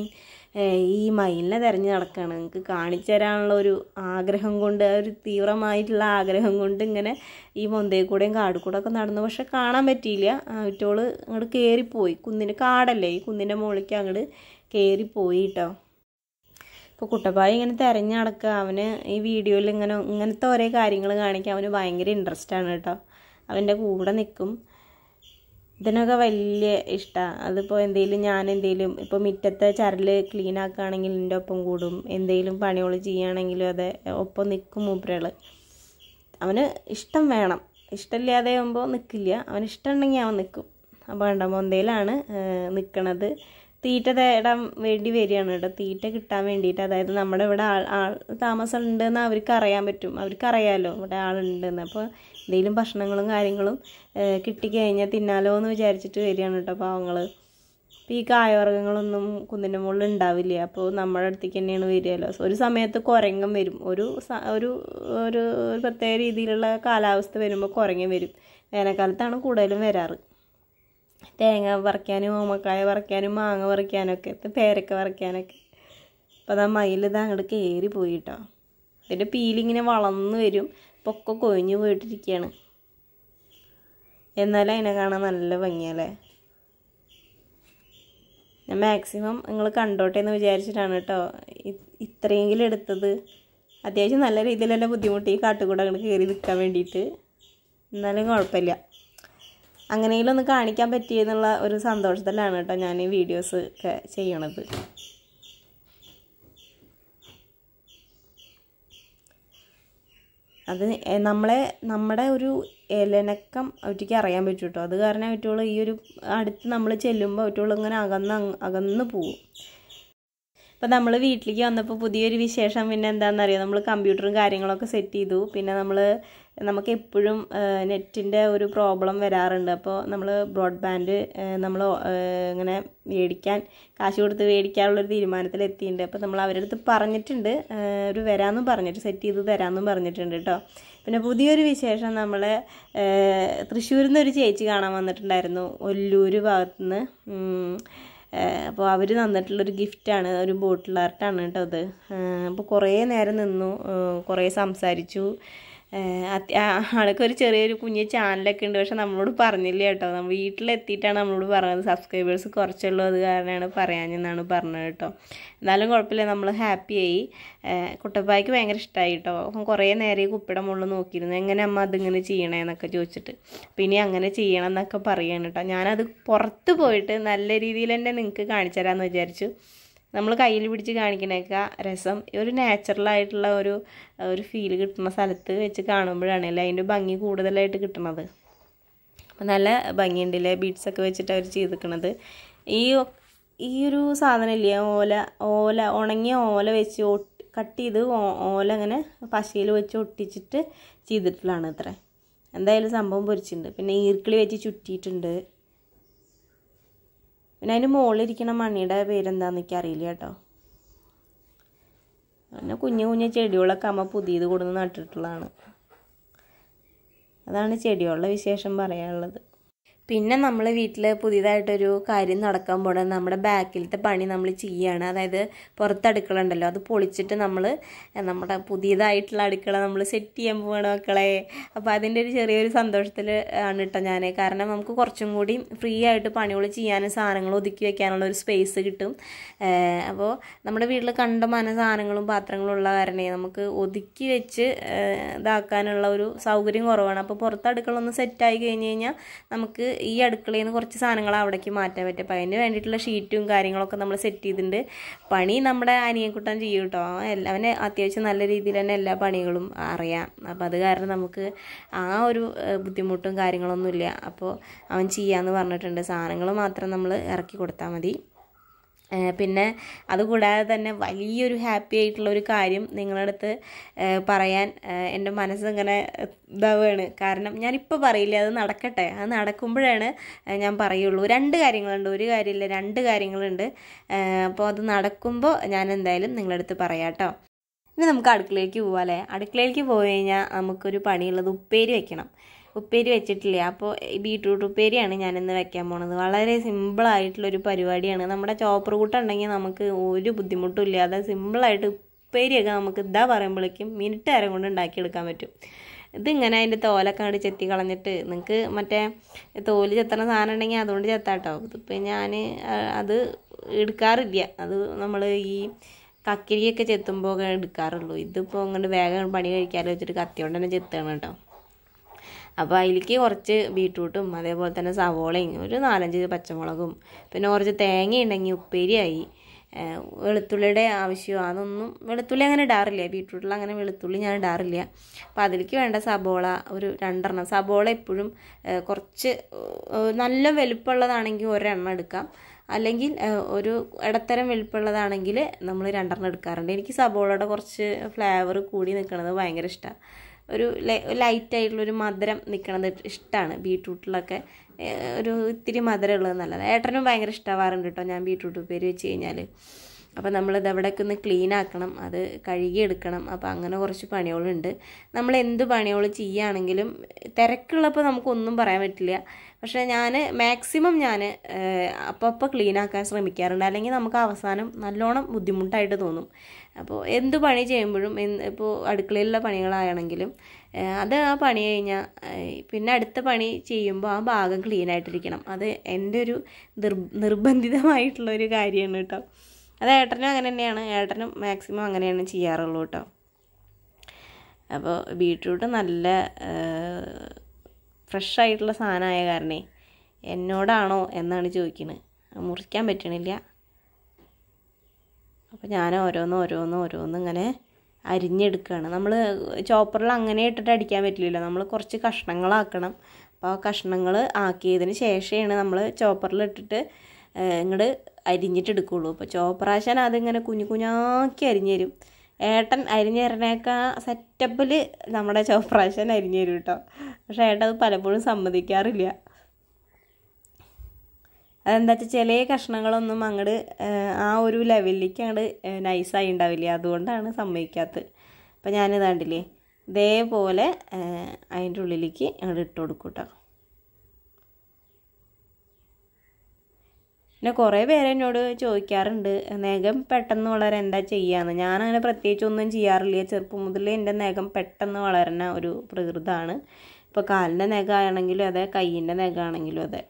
ഈ മയിലിനെ തിരഞ്ഞ് നടക്കുകയാണ്. നിങ്ങൾക്ക് കാണിച്ചു തരാനുള്ള ഒരു ആഗ്രഹം കൊണ്ട്, ഒരു തീവ്രമായിട്ടുള്ള ആഗ്രഹം കൊണ്ട് ഇങ്ങനെ ഈ മൊന്തയിൽ കൂടെയും കാടിൽ ഒക്കെ നടന്നു. പക്ഷെ കാണാൻ പറ്റിയില്ല. അവറ്റോള് അങ്ങോട്ട് കയറിപ്പോയി. കാടല്ലേ, ഈ കുന്നിൻ്റെ മുകളിലേക്ക് അങ്ങോട്ട് കയറിപ്പോയി കേട്ടോ. ഇപ്പോൾ കുട്ടപ്പായി ഇങ്ങനെ തിരഞ്ഞ് നടക്കുക. അവന് ഈ വീഡിയോയിൽ ഇങ്ങനത്തെ ഓരോ കാര്യങ്ങൾ കാണിക്കാൻ അവന് ഭയങ്കര ഇൻട്രസ്റ്റാണ് കേട്ടോ. അവൻ്റെ കൂടെ നിൽക്കും. ഇതിനൊക്കെ വലിയ ഇഷ്ടമാണ്. അതിപ്പോൾ ഞാൻ ഇപ്പോൾ മുറ്റത്തെ ചരൽ ക്ലീൻ ആക്കുകയാണെങ്കിൽ എൻ്റെ ഒപ്പം കൂടും. എന്തെങ്കിലും പണികൾ ചെയ്യുകയാണെങ്കിലും അതെ ഒപ്പം നിൽക്കും മൂപ്പരകൾ. അവന് ഇഷ്ടം വേണം, ഇഷ്ടമില്ലാതെ ആകുമ്പോൾ നിൽക്കില്ല. അവന് ഇഷ്ടമുണ്ടെങ്കിൽ അവൻ നിൽക്കും. അപ്പോൾ കണ്ടോ മൊന്തയിലാണ് നിൽക്കണത്. തീറ്റ തേടാൻ വേണ്ടി വരികയാണ് കേട്ടോ. തീറ്റ കിട്ടാൻ വേണ്ടിയിട്ട്, അതായത് നമ്മുടെ ഇവിടെ ആൾ താമസം ഉണ്ടെന്ന് അവർക്ക് അറിയാൻ പറ്റും. അവർക്കറിയാമല്ലോ ഇവിടെ ആളുണ്ടെന്ന്. അപ്പോൾ എന്തെങ്കിലും ഭക്ഷണങ്ങളും കാര്യങ്ങളും കിട്ടിക്കഴിഞ്ഞാൽ തിന്നാലോ എന്ന് വിചാരിച്ചിട്ട് വരികയാണ് കേട്ടോ പാവങ്ങൾ. അപ്പോൾ ഈ കായവർഗ്ഗങ്ങളൊന്നും കുന്നിൻ്റെ മുകളിൽ ഉണ്ടാവില്ല. അപ്പോൾ നമ്മുടെ അടുത്തേക്ക് തന്നെയാണ് വരികയല്ലോ. ഒരു സമയത്ത് കുരങ്ങൻ വരും. ഒരു ഒരു ഒരു പ്രത്യേക രീതിയിലുള്ള കാലാവസ്ഥ വരുമ്പോൾ കുരങ്ങൻ വരും. വേനൽക്കാലത്താണ് കൂടുതലും വരാറ്. തേങ്ങ പറിക്കാനും ഓമക്കായ പറിക്കാനും മാങ്ങ പറിക്കാനൊക്കെ പേരക്ക പറിക്കാനൊക്കെ. അപ്പോൾ അതാ മയിൽ ഇത് അങ്ങോട്ട് കയറി പോയി കേട്ടോ. ഇതിൻ്റെ പീലിങ്ങനെ വളർന്നു വരും. പൊക്കെ കൊഴിഞ്ഞു പോയിട്ടിരിക്കുകയാണ്. എന്നാലും അതിനെ കാണാൻ നല്ല ഭംഗിയല്ലേ. ഞാൻ മാക്സിമം നിങ്ങൾ കണ്ടോട്ടെ എന്ന് വിചാരിച്ചിട്ടാണ് കേട്ടോ ഇത്രയെങ്കിലും എടുത്തത്. അത്യാവശ്യം നല്ല രീതിയിൽ തന്നെ ബുദ്ധിമുട്ടി ഈ കാട്ടുകൂടെ അങ്ങോട്ട് കയറി നിൽക്കാൻ വേണ്ടിയിട്ട്. എന്നാലും കുഴപ്പമില്ല. അങ്ങനെയെങ്കിലും ഒന്ന് കാണിക്കാൻ പറ്റിയെന്നുള്ള ഒരു സന്തോഷത്തിലാണ് കേട്ടോ ഞാൻ ഈ വീഡിയോസ് ഒക്കെ ചെയ്യണത്. അത് നമ്മുടെ ഒരു ഇലനക്കം അവറ്റയ്ക്ക് അറിയാൻ പറ്റും കേട്ടോ. അത് കാരണം അവറ്റോള് ഈ ഒരു അടുത്ത് നമ്മൾ ചെല്ലുമ്പോൾ അവറ്റോള് ഇങ്ങനെ അകന്ന് പോവും. അപ്പോൾ നമ്മൾ വീട്ടിലേക്ക് വന്നപ്പോൾ പുതിയൊരു വിശേഷം പിന്നെ എന്താണെന്നറിയാം, നമ്മൾ കമ്പ്യൂട്ടറും കാര്യങ്ങളൊക്കെ സെറ്റ് ചെയ്തു. പിന്നെ നമുക്ക് എപ്പോഴും നെറ്റിൻ്റെ ഒരു പ്രോബ്ലം വരാറുണ്ട്. അപ്പോൾ നമ്മൾ ബ്രോഡ്ബാൻഡ് നമ്മൾ ഇങ്ങനെ കാശ് കൊടുത്ത് മേടിക്കാനുള്ളൊരു തീരുമാനത്തിലെത്തിയിട്ടുണ്ട്. അപ്പോൾ നമ്മൾ അവരുടെ അടുത്ത് പറഞ്ഞിട്ടുണ്ട്, ഒരു വരാമെന്നും പറഞ്ഞിട്ട് സെറ്റ് ചെയ്ത് തരാമെന്നും പറഞ്ഞിട്ടുണ്ട് കേട്ടോ. പിന്നെ പുതിയൊരു വിശേഷം, നമ്മൾ തൃശ്ശൂരിൽ നിന്നൊരു ചേച്ചി കാണാൻ വന്നിട്ടുണ്ടായിരുന്നു, ഒല്ലൂർ ഭാഗത്തുനിന്ന്. അപ്പോൾ അവർ തന്നിട്ടുള്ളൊരു ഗിഫ്റ്റാണ്, ഒരു ബോട്ടിൽ ആർട്ടാണ് കേട്ടോ അത്. അപ്പോൾ കുറേ നേരം നിന്നു, കുറേ സംസാരിച്ചു. ആൾക്ക് ഒരു ചെറിയൊരു കുഞ്ഞ് ചാനലൊക്കെ ഉണ്ട്. പക്ഷെ നമ്മളോട് പറഞ്ഞില്ല കേട്ടോ. നമ്മൾ വീട്ടിലെത്തിയിട്ടാണ് നമ്മളോട് പറഞ്ഞത്. സബ്സ്ക്രൈബേഴ്സ് കുറച്ചുള്ളൂ, അത് കാരണമാണ് പറയാഞ്ഞെന്നാണ് പറഞ്ഞത് കേട്ടോ. എന്നാലും കുഴപ്പമില്ല, നമ്മൾ ഹാപ്പിയായി. കുട്ടപ്പായ്ക്ക് ഭയങ്കര ഇഷ്ടമായി കേട്ടോ. അപ്പം കുറേ നേരം ഈ കുപ്പിയുടെ മുകളിൽ നോക്കിയിരുന്നു, എങ്ങനെ അമ്മ അതിങ്ങനെ ചെയ്യണേന്നൊക്കെ ചോദിച്ചിട്ട്. പിന്നെ അങ്ങനെ ചെയ്യണം എന്നൊക്കെ പറയുകയാണ് കേട്ടോ. ഞാനത് പുറത്ത് പോയിട്ട് നല്ല രീതിയിൽ തന്നെ നിങ്ങൾക്ക് കാണിച്ചു തരാമെന്ന് വിചാരിച്ചു. നമ്മൾ കയ്യിൽ പിടിച്ച് കാണിക്കണേക്കാൾ രസം ഒരു നാച്ചുറലായിട്ടുള്ള ഒരു ഫീൽ കിട്ടുന്ന സ്ഥലത്ത് വെച്ച് കാണുമ്പോഴാണല്ലേ അതിൻ്റെ ഭംഗി കൂടുതലായിട്ട് കിട്ടുന്നത്. അപ്പം നല്ല ഭംഗിയുണ്ടല്ലേ ബീഡ്സൊക്കെ വെച്ചിട്ട് അവർ ചെയ്തിരിക്കണത്. ഈ ഒരു സാധനം ഇല്ലേ, ഉണങ്ങിയ ഓല വെച്ച് കട്ട് ചെയ്ത് ഓല അങ്ങനെ പശയിൽ വെച്ച് ഒട്ടിച്ചിട്ട് ചെയ്തിട്ടുള്ളതാണ് ഇത്ര. എന്തായാലും സംഭവം പൊരിച്ചിട്ടുണ്ട്. പിന്നെ ഈർക്കിളി വെച്ച് ചുറ്റിയിട്ടുണ്ട്. പിന്നെ അതിൻ്റെ മുകളിലിരിക്കുന്ന മണിയുടെ പേരെന്താണെന്ന് എനിക്കറിയില്ല കേട്ടോ. പിന്നെ കുഞ്ഞു ചെടികളൊക്കെ അമ്മ പുതിയത് കൊടുന്ന് നട്ടിട്ടുള്ളതാണ്. അതാണ് ചെടികളുടെ വിശേഷം പറയാനുള്ളത്. പിന്നെ നമ്മൾ വീട്ടിൽ പുതിയതായിട്ടൊരു കാര്യം നടക്കാൻ പോകണം. നമ്മുടെ ബാക്കിലത്തെ പണി നമ്മൾ ചെയ്യുകയാണ്. അതായത് പുറത്ത് അടുക്കള ഉണ്ടല്ലോ, അത് പൊളിച്ചിട്ട് നമ്മുടെ പുതിയതായിട്ടുള്ള അടുക്കള നമ്മൾ സെറ്റ് ചെയ്യാൻ പോവാണ് മക്കളെ. അപ്പോൾ അതിൻ്റെ ഒരു ചെറിയൊരു സന്തോഷത്തിൽ ആണ് കേട്ടോ ഞാൻ. കാരണം നമുക്ക് കുറച്ചും കൂടി ഫ്രീ ആയിട്ട് പണികൾ ചെയ്യാനും സാധനങ്ങൾ ഒതുക്കി വെക്കാനുള്ള ഒരു സ്പേസ് കിട്ടും. അപ്പോൾ നമ്മുടെ വീട്ടിൽ കണ്ടമാന സാധനങ്ങളും പാത്രങ്ങളും ഉള്ള കാരണേ നമുക്ക് ഒതുക്കി വെച്ച് ഇതാക്കാനുള്ള ഒരു സൗകര്യം കുറവാണ്. അപ്പോൾ പുറത്ത് അടുക്കള ഒന്ന് സെറ്റായി കഴിഞ്ഞ് കഴിഞ്ഞാൽ നമുക്ക് ഈ അടുക്കളയിൽ നിന്ന് കുറച്ച് സാധനങ്ങൾ അവിടേക്ക് മാറ്റാൻ പറ്റും. അപ്പോൾ അതിന് വേണ്ടിയിട്ടുള്ള ഷീറ്റും കാര്യങ്ങളൊക്കെ നമ്മൾ സെറ്റ് ചെയ്തിട്ടുണ്ട്. പണി നമ്മുടെ അനിയൻകുട്ടൻ ചെയ്യും കേട്ടോ. അവന് അത്യാവശ്യം നല്ല രീതിയിൽ തന്നെ എല്ലാ പണികളും അറിയാം. അപ്പോൾ അത് കാരണം നമുക്ക് ആ ഒരു ബുദ്ധിമുട്ടും കാര്യങ്ങളൊന്നുമില്ല. അപ്പോൾ അവൻ ചെയ്യാമെന്ന് പറഞ്ഞിട്ടുണ്ട്. സാധനങ്ങൾ മാത്രം നമ്മൾ ഇറക്കി കൊടുത്താൽ മതി. പിന്നെ അതുകൂടാതെ തന്നെ വലിയൊരു ഹാപ്പി ആയിട്ടുള്ള ഒരു കാര്യം നിങ്ങളുടെ അടുത്ത് പറയാൻ എൻ്റെ മനസ്സിങ്ങനെ ഇതാവുകയാണ്. കാരണം ഞാനിപ്പോൾ പറയില്ല, അത് നടക്കട്ടെ. അത് നടക്കുമ്പോഴാണ് ഞാൻ പറയുള്ളൂ. 2 കാര്യങ്ങളുണ്ട്, ഒരു കാര്യമില്ല, 2 കാര്യങ്ങളുണ്ട്. അപ്പോൾ അത് നടക്കുമ്പോൾ ഞാൻ എന്തായാലും നിങ്ങളുടെ അടുത്ത് പറയാം കേട്ടോ. ഇനി നമുക്ക് അടുക്കളയിലേക്ക് പോവാം അല്ലേ. അടുക്കളയിലേക്ക് പോയി കഴിഞ്ഞാൽ നമുക്കൊരു പണിയുള്ളത് ഉപ്പേരി വെക്കണം. ഉപ്പേരി വെച്ചിട്ടില്ല. അപ്പോൾ ബീട്രൂട്ട് ഉപ്പേരിയാണ് ഞാനിന്ന് വെക്കാൻ പോണത്. വളരെ സിമ്പിളായിട്ടുള്ളൊരു പരിപാടിയാണ്. നമ്മുടെ ചോപ്പർ കൂട്ടുണ്ടെങ്കിൽ നമുക്ക് ഒരു ബുദ്ധിമുട്ടും ഇല്ലാതെ സിമ്പിളായിട്ട് ഉപ്പേരിയൊക്കെ നമുക്ക് ഇതാ പറയുമ്പോഴേക്കും മിനിറ്റ് നേരം കൊണ്ട് ഉണ്ടാക്കിയെടുക്കാൻ പറ്റും. ഇതിങ്ങനെ അതിൻ്റെ തോലൊക്കെ അങ്ങോട്ട് ചെത്തി കളഞ്ഞിട്ട്, നിങ്ങൾക്ക് മറ്റേ തോല് ചെത്തണ സാധനം ഉണ്ടെങ്കിൽ അതുകൊണ്ട് ചെത്താട്ടോ. ഇതിപ്പോൾ ഞാൻ അത് എടുക്കാറില്ല. അത് നമ്മൾ ഈ കക്കിരിയൊക്കെ ചെത്തുമ്പോൾ എടുക്കാറുള്ളൂ. ഇതിപ്പോൾ അങ്ങോട്ട് വേഗം പണി കഴിക്കാമല്ലോ വെച്ചിട്ട് കത്തി കൊണ്ട് തന്നെ ചെത്തണം കേട്ടോ. അപ്പോൾ അതിലേക്ക് കുറച്ച് ബീട്രൂട്ടും അതേപോലെ തന്നെ സവോളയും ഒരു 4-5 പച്ചമുളകും പിന്നെ കുറച്ച് തേങ്ങ ഉണ്ടെങ്കിൽ ഉപ്പേരിയായി. വെളുത്തുള്ളിയുടെ ആവശ്യം അതൊന്നും വെളുത്തുള്ളി അങ്ങനെ ഇടാറില്ല. ബീട്രൂട്ടിൽ അങ്ങനെ വെളുത്തുള്ളി ഞാൻ ഇടാറില്ല. അപ്പോൾ അതിലേക്ക് വേണ്ട സബോള ഒരു 2 സബോള എപ്പോഴും കുറച്ച് നല്ല വലുപ്പമുള്ളതാണെങ്കിൽ 1 എടുക്കാം. അല്ലെങ്കിൽ ഒരു ഇടത്തരം വലുപ്പമുള്ളതാണെങ്കിൽ നമ്മൾ 2 എടുക്കാറുണ്ട്. എനിക്ക് സബോളയുടെ കുറച്ച് ഫ്ലേവർ കൂടി നിൽക്കുന്നത് ഭയങ്കര ഇഷ്ടമാണ്. ഒരു ലൈറ്റായിട്ടുള്ളൊരു മധുരം നിൽക്കണത് ഇഷ്ടമാണ്. ബീട്രൂട്ടിലൊക്കെ ഒരു ഇത്തിരി മധുരം ഉള്ളത് നല്ലത്. ഏട്ടനും ഭയങ്കര ഇഷ്ടമാവാറുണ്ട് കേട്ടോ ഞാൻ ബീട്രൂട്ട് ഉപ്പേരി വെച്ച് കഴിഞ്ഞാൽ. അപ്പോൾ നമ്മളിത് അവിടെയൊക്കെ ഒന്ന് ക്ലീൻ ആക്കണം, അത് കഴുകിയെടുക്കണം. അപ്പോൾ അങ്ങനെ കുറച്ച് പണികളുണ്ട്. നമ്മൾ എന്ത് പണികൾ ചെയ്യുകയാണെങ്കിലും തിരക്കുള്ളപ്പോൾ നമുക്കൊന്നും പറയാൻ പറ്റില്ല. പക്ഷേ ഞാൻ മാക്സിമം അപ്പോൾ ക്ലീൻ ആക്കാൻ ശ്രമിക്കാറുണ്ട്. അല്ലെങ്കിൽ നമുക്ക് അവസാനം നല്ലോണം ബുദ്ധിമുട്ടായിട്ട് തോന്നും. അപ്പോൾ എന്ത് പണി ചെയ്യുമ്പോഴും ഇപ്പോൾ അടുക്കളയിലുള്ള പണികളാണെങ്കിലും അത് ആ പണി കഴിഞ്ഞാൽ പിന്നെ അടുത്ത പണി ചെയ്യുമ്പോൾ ആ ഭാഗം ക്ലീൻ ആയിട്ടിരിക്കണം. അത് എൻ്റെ ഒരു നിർബന്ധിതമായിട്ടുള്ളൊരു കാര്യമാണ് കേട്ടോ. അത് ഏട്ടനും അങ്ങനെ തന്നെയാണ്. ഏട്ടനും മാക്സിമം അങ്ങനെയാണ് ചെയ്യാറുള്ളൂ കേട്ടോ. അപ്പോൾ ബീട്രൂട്ട് നല്ല ഫ്രഷ് ആയിട്ടുള്ള സാധനമായ കാരണേ എന്നോടാണോ എന്നാണ് ചോദിക്കുന്നത്. മുറിക്കാൻ പറ്റണില്ല. അപ്പോൾ ഞാൻ ഓരോന്ന് ഇങ്ങനെ അരിഞ്ഞെടുക്കുകയാണ്. നമ്മൾ ചോപ്പറിൽ അങ്ങനെ ഇട്ടിട്ട് അടിക്കാൻ പറ്റില്ലല്ലോ, നമ്മൾ കുറച്ച് കഷ്ണങ്ങളാക്കണം. അപ്പോൾ ആ കഷ്ണങ്ങൾ ആക്കിയതിന് ശേഷമാണ് നമ്മൾ ചോപ്പറിൽ ഇട്ടിട്ട് ഇങ്ങോട്ട് അരിഞ്ഞിട്ടെടുക്കുള്ളൂ. അപ്പോൾ ചോപ്പറാശാൻ അതിങ്ങനെ കുഞ്ഞാക്കി അരിഞ്ഞു തരും. ഏട്ടൻ അരിഞ്ഞു തരണേക്കാ സെറ്റപ്പിൽ നമ്മുടെ ചോപ്പറാശാൻ അരിഞ്ഞു തരും കേട്ടോ. പക്ഷേ ഏട്ടൻ അത് പലപ്പോഴും സമ്മതിക്കാറില്ല. അതെന്താ വെച്ചാൽ ചില കഷ്ണങ്ങളൊന്നും അങ്ങോട്ട് ആ ഒരു ലെവലിലേക്ക് അങ്ങോട്ട് നൈസായി ഉണ്ടാവില്ല, അതുകൊണ്ടാണ് സമ്മതിക്കാത്തത്. അപ്പം ഞാനിതാണ്ടില്ലേ ഇതേപോലെ അതിൻ്റെ ഉള്ളിലേക്ക് അങ്ങോട്ട് ഇട്ട് കൊടുക്കും കേട്ടോ. പിന്നെ കുറേ പേര് എന്നോട് ചോദിക്കാറുണ്ട് നഖം പെട്ടെന്ന് വളരാൻ എന്താ ചെയ്യാന്ന്. ഞാനങ്ങനെ പ്രത്യേകിച്ചൊന്നും ചെയ്യാറില്ല. ചെറുപ്പം മുതലേ എൻ്റെ നഖം പെട്ടെന്ന് വളരുന്ന ഒരു പ്രകൃതമാണ്. ഇപ്പോൾ കാലിൻ്റെ നഖമാണെങ്കിലും അതെ, കയ്യിൻ്റെ നഖമാണെങ്കിലും അതെ.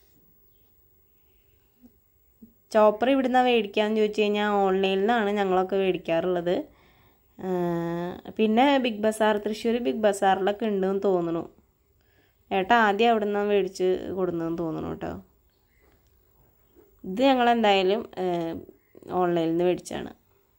ചോപ്പർ ഇവിടുന്ന് മേടിക്കാമെന്ന് ചോദിച്ചു കഴിഞ്ഞാൽ ഓൺലൈനിൽ നിന്നാണ് ഞങ്ങളൊക്കെ മേടിക്കാറുള്ളത്. പിന്നെ ബിഗ് ബസാർ, തൃശ്ശൂർ ബിഗ് ബസാറിലൊക്കെ ഉണ്ടെന്ന് തോന്നുന്നു. ഏട്ടാ ആദ്യം അവിടെ നിന്നാണ് മേടിച്ച് കൊടുക്കുന്നതെന്ന് തോന്നുന്നു കേട്ടോ. ഇത് ഞങ്ങളെന്തായാലും ഓൺലൈനിൽ നിന്ന് മേടിച്ചാണ്.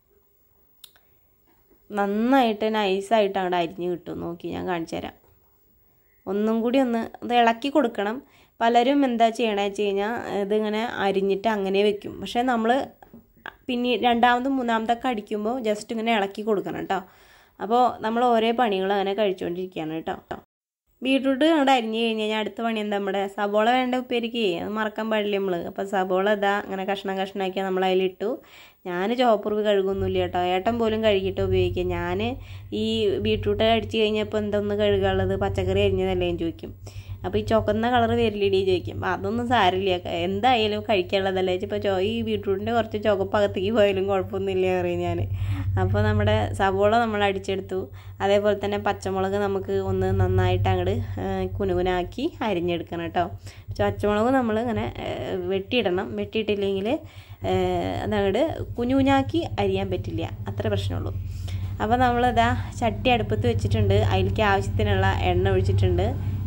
നന്നായിട്ട് നൈസായിട്ട് അവിടെ അരിഞ്ഞ് കിട്ടും. നോക്കി ഞാൻ കാണിച്ചു തരാം. ഒന്നും കൂടി ഇത് ഇളക്കി കൊടുക്കണം. പലരും എന്താ ചെയ്യണമെന്ന് വെച്ച് കഴിഞ്ഞാൽ ഇതിങ്ങനെ അരിഞ്ഞിട്ട് അങ്ങനെ വെക്കും. പക്ഷേ നമ്മൾ പിന്നെ രണ്ടാമതും മൂന്നാമതൊക്കെ അടിക്കുമ്പോൾ ജസ്റ്റ് ഇങ്ങനെ ഇളക്കി കൊടുക്കണം കേട്ടോ. അപ്പോൾ നമ്മൾ ഓരോ പണികൾ അങ്ങനെ കഴിച്ചുകൊണ്ടിരിക്കുകയാണ് കേട്ടോ. ബീട്രൂട്ട് അവിടെ അരിഞ്ഞ് കഴിഞ്ഞ് കഴിഞ്ഞാൽ അടുത്ത പണി എന്താ, നമ്മുടെ സബോള വേണ്ട ഉപ്പേരിക്ക് അത് മറക്കാൻ പാടില്ല നമ്മൾ. അപ്പോൾ സബോള ഇതാ അങ്ങനെ കഷ്ണമാക്കിയാൽ നമ്മൾ അതിലിട്ടു. ഞാൻ ചോപ്പർ കഴുകൊന്നുമില്ല കേട്ടോ. ഏട്ടൻ പോലും കഴുകിയിട്ട് ഉപയോഗിക്കുക. ഞാൻ ഈ ബീട്രൂട്ട് അടിച്ച് കഴിഞ്ഞപ്പോൾ എന്തൊന്ന് കഴുകാനുള്ളത്, പച്ചക്കറി അരിഞ്ഞതല്ലേ എന്ന് ചോദിക്കും. അപ്പോൾ ഈ ചുവന്ന കളർ വരില്ലടി ചോദിക്കും. അപ്പോൾ അതൊന്നും സാരില്ല, എന്തായാലും കഴിക്കാനുള്ളതല്ലേ. ഇപ്പോൾ ഈ ബീട്രൂട്ടിൻ്റെ കുറച്ച് ചുവപ്പകത്തേക്ക് പോയാലും കുഴപ്പമൊന്നുമില്ല പറയും ഞാൻ. അപ്പോൾ നമ്മുടെ സവോള നമ്മൾ അടിച്ചെടുത്തു. അതേപോലെ തന്നെ പച്ചമുളക് നമുക്ക് ഒന്ന് നന്നായിട്ട് അങ്ങോട്ട് കുനുകുനാക്കി അരിഞ്ഞെടുക്കണം കേട്ടോ. പച്ചമുളക് നമ്മൾ ഇങ്ങനെ വെട്ടിയിടണം. വെട്ടിയിട്ടില്ലെങ്കിൽ അതങ്ങോട്ട് കുനുകുനാക്കി അരിയാൻ പറ്റില്ല, അത്ര പ്രശ്നമുള്ളൂ. അപ്പോൾ നമ്മളിതാ ചട്ടി അടുപ്പത്ത് വെച്ചിട്ടുണ്ട്. അതിലേക്ക് ആവശ്യത്തിനുള്ള എണ്ണ ഒഴിച്ചിട്ടുണ്ട്.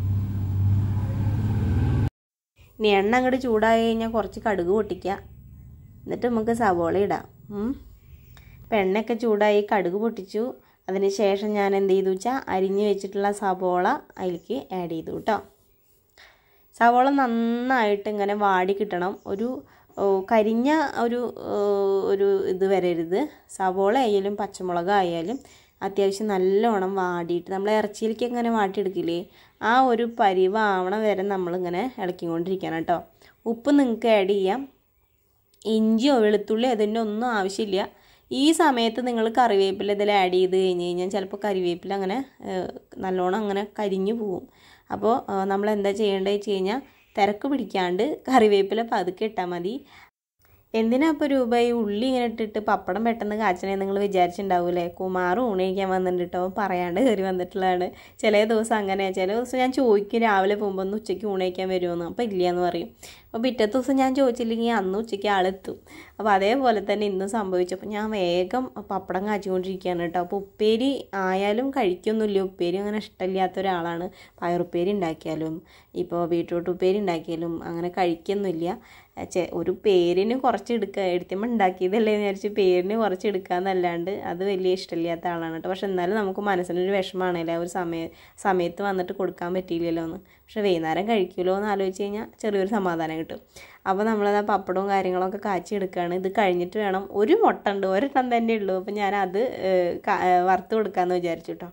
ഇനി എണ്ണ അങ്ങോട്ട് ചൂടായി കഴിഞ്ഞാൽ കുറച്ച് കടുക് പൊട്ടിക്കുക. എന്നിട്ട് നമുക്ക് സവോള ഇടാം. ഇപ്പം എണ്ണയൊക്കെ ചൂടായി കടുക് പൊട്ടിച്ചു. അതിന് ശേഷം ഞാൻ എന്ത് ചെയ്തു വെച്ചാൽ അരിഞ്ഞ് വെച്ചിട്ടുള്ള സവോള അതിലേക്ക് ആഡ് ചെയ്തു കേട്ടോ. സവോള നന്നായിട്ട് ഇങ്ങനെ വാടി കിട്ടണം. ഒരു കരിഞ്ഞ ഒരു ഇത് വരരുത്. സവോള ആയാലും പച്ചമുളക് ആയാലും അത്യാവശ്യം നല്ലോണം വാടിയിട്ട് നമ്മൾ ഇറച്ചിയിലേക്ക് ഇങ്ങനെ വാട്ടിയെടുക്കില്ലേ, ആ ഒരു പരിവാവണ വരെ നമ്മളിങ്ങനെ ഇളക്കിക്കൊണ്ടിരിക്കണം കേട്ടോ. ഉപ്പ് നിങ്ങൾക്ക് ആഡ് ചെയ്യാം. ഇഞ്ചിയോ വെളുത്തുള്ളി അതിൻ്റെ ഒന്നും ആവശ്യമില്ല. ഈ സമയത്ത് നിങ്ങൾ കറിവേപ്പില ഇതിൽ ആഡ് ചെയ്ത് കഴിഞ്ഞ് കഴിഞ്ഞാൽ ചിലപ്പോൾ കറിവേപ്പില അങ്ങനെ നല്ലോണം അങ്ങനെ കരിഞ്ഞു പോവും. അപ്പോൾ നമ്മൾ എന്താ ചെയ്യേണ്ടത് വെച്ച് കഴിഞ്ഞാൽ തിരക്ക് പിടിക്കാണ്ട് കറിവേപ്പില പതുക്കെ ഇട്ടാൽ മതി. എന്തിനാ ഇപ്പോൾ രൂപ ഈ ഉള്ളി ഇങ്ങനെ ഇട്ടിട്ട് പപ്പടം പെട്ടെന്ന് കാച്ചണേ നിങ്ങൾ വിചാരിച്ചിട്ടുണ്ടാവൂലേ. കുമാർ ഊണ് കഴിക്കാൻ വന്നിട്ടുണ്ട് കേട്ടോ, പറയാണ്ട് കയറി വന്നിട്ടുള്ളതാണ്. ചില ദിവസം അങ്ങനെയാണ്. ചില ദിവസം ഞാൻ ചോദിക്കും രാവിലെ പോകുമ്പോൾ ഒന്ന് ഉച്ചയ്ക്ക് ഊണ് കഴിക്കാൻ വരുമെന്ന്. അപ്പോൾ ഇല്ലയെന്ന് പറയും. അപ്പോൾ പിറ്റത്തെ ദിവസം ഞാൻ ചോദിച്ചില്ലെങ്കിൽ അന്ന് ഉച്ചയ്ക്ക് ആളെത്തും. അപ്പോൾ അതേപോലെ തന്നെ ഇന്നും സംഭവിച്ചു. അപ്പോൾ ഞാൻ വേഗം പപ്പടം കാച്ചിക്കൊണ്ടിരിക്കുകയാണ് കേട്ടോ. അപ്പോൾ ഉപ്പേരി ആയാലും കഴിക്കൊന്നുമില്ല. ഉപ്പേരി അങ്ങനെ ഇഷ്ടമില്ലാത്ത ഒരാളാണ്. പയറുപ്പേരി ഉണ്ടാക്കിയാലും ഇപ്പോൾ ബീട്രൂട്ട് ഉപ്പേരി ഉണ്ടാക്കിയാലും അങ്ങനെ കഴിക്കൊന്നുമില്ല. ഒരു പേരിന് കുറച്ച് എടുത്തുമ്പോൾ ഉണ്ടാക്കിയതല്ലേ എന്ന് വിചാരിച്ച് പേരിന് കുറച്ച് എടുക്കാമെന്നല്ലാണ്ട് അത് വലിയ ഇഷ്ടമില്ലാത്ത ആളാണ് കേട്ടോ. പക്ഷെ എന്നാലും നമുക്ക് മനസ്സിനൊരു വിഷമമാണല്ലേ, ഒരു സമയത്ത് വന്നിട്ട് കൊടുക്കാൻ പറ്റിയില്ലല്ലോ എന്ന്. പക്ഷെ വൈകുന്നേരം കഴിക്കുമല്ലോ എന്ന് ആലോചിച്ച് കഴിഞ്ഞാൽ ചെറിയൊരു സമാധാനം കിട്ടും. അപ്പോൾ നമ്മളത് ആ പപ്പടവും കാര്യങ്ങളൊക്കെ കാച്ചി എടുക്കുകയാണ്. ഇത് കഴിഞ്ഞിട്ട് വേണം, ഒരു മുട്ട ഉണ്ട്, ഒരെണ്ണം തന്നെ ഉള്ളൂ. അപ്പോൾ ഞാനത് വറുത്ത് കൊടുക്കാമെന്ന് വിചാരിച്ചു കേട്ടോ.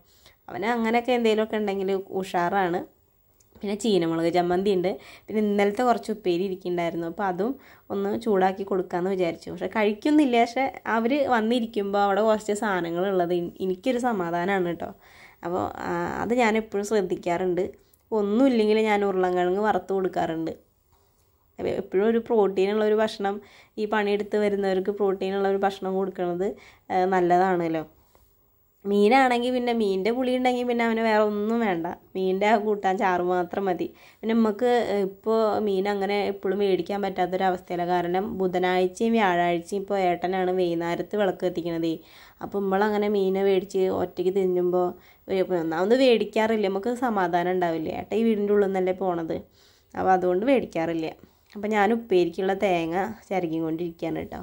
അവന് അങ്ങനെയൊക്കെ എന്തെങ്കിലുമൊക്കെ ഉണ്ടെങ്കിൽ ഉഷാറാണ്. പിന്നെ ചീനമുളക് ചമ്മന്തി ഉണ്ട്. പിന്നെ ഇന്നലത്തെ കുറച്ച് ഉപ്പേരി ഇരിക്കുന്നുണ്ടായിരുന്നു. അപ്പോൾ അതും ഒന്ന് ചൂടാക്കി കൊടുക്കാമെന്ന് വിചാരിച്ചു. പക്ഷെ കഴിക്കുന്നില്ല. പക്ഷെ അവർ വന്നിരിക്കുമ്പോൾ അവിടെ കുറച്ച് സാധനങ്ങളുള്ളത് എനിക്കൊരു സമാധാനമാണ് കേട്ടോ. അപ്പോൾ അത് ഞാൻ എപ്പോഴും ശ്രദ്ധിക്കാറുണ്ട്. ഒന്നുമില്ലെങ്കിൽ ഞാൻ ഉരുളൻകിഴങ്ങ് വറുത്ത് കൊടുക്കാറുണ്ട്. എപ്പോഴും ഒരു പ്രോട്ടീനുള്ളൊരു ഭക്ഷണം, ഈ പണിയെടുത്ത് വരുന്നവർക്ക് പ്രോട്ടീനുള്ളൊരു ഭക്ഷണം കൊടുക്കുന്നത് നല്ലതാണല്ലോ. മീനാണെങ്കിൽ പിന്നെ മീനിൻ്റെ പുളി ഉണ്ടെങ്കിൽ പിന്നെ അവന് വേറെ ഒന്നും വേണ്ട. മീനിൻ്റെ ആ കൂട്ടാൻ ചാറ് മാത്രം മതി. പിന്നെ നമുക്ക് ഇപ്പോൾ മീൻ അങ്ങനെ എപ്പോഴും മേടിക്കാൻ പറ്റാത്തൊരവസ്ഥയില്ല. കാരണം ബുധനാഴ്ചയും വ്യാഴാഴ്ചയും ഇപ്പോൾ ഏട്ടനാണ് വൈകുന്നേരത്ത് വിളക്ക് എത്തിക്കണതേ. അപ്പോൾ നമ്മളങ്ങനെ മീനെ മേടിച്ച് ഒറ്റയ്ക്ക് തിന്നുമ്പോൾ ഒന്നാമത് മേടിക്കാറില്ല. നമുക്ക് സമാധാനം ഉണ്ടാവില്ല. ഏട്ടൻ ഈ വീടിൻ്റെ ഉള്ളിൽ നിന്നല്ലേ പോണത്. അപ്പോൾ അതുകൊണ്ട് മേടിക്കാറില്ല. അപ്പോൾ ഞാൻ ഉപ്പേരിക്കുള്ള തേങ്ങ ചിരകിക്കൊണ്ടിരിക്കുകയാണ് കേട്ടോ.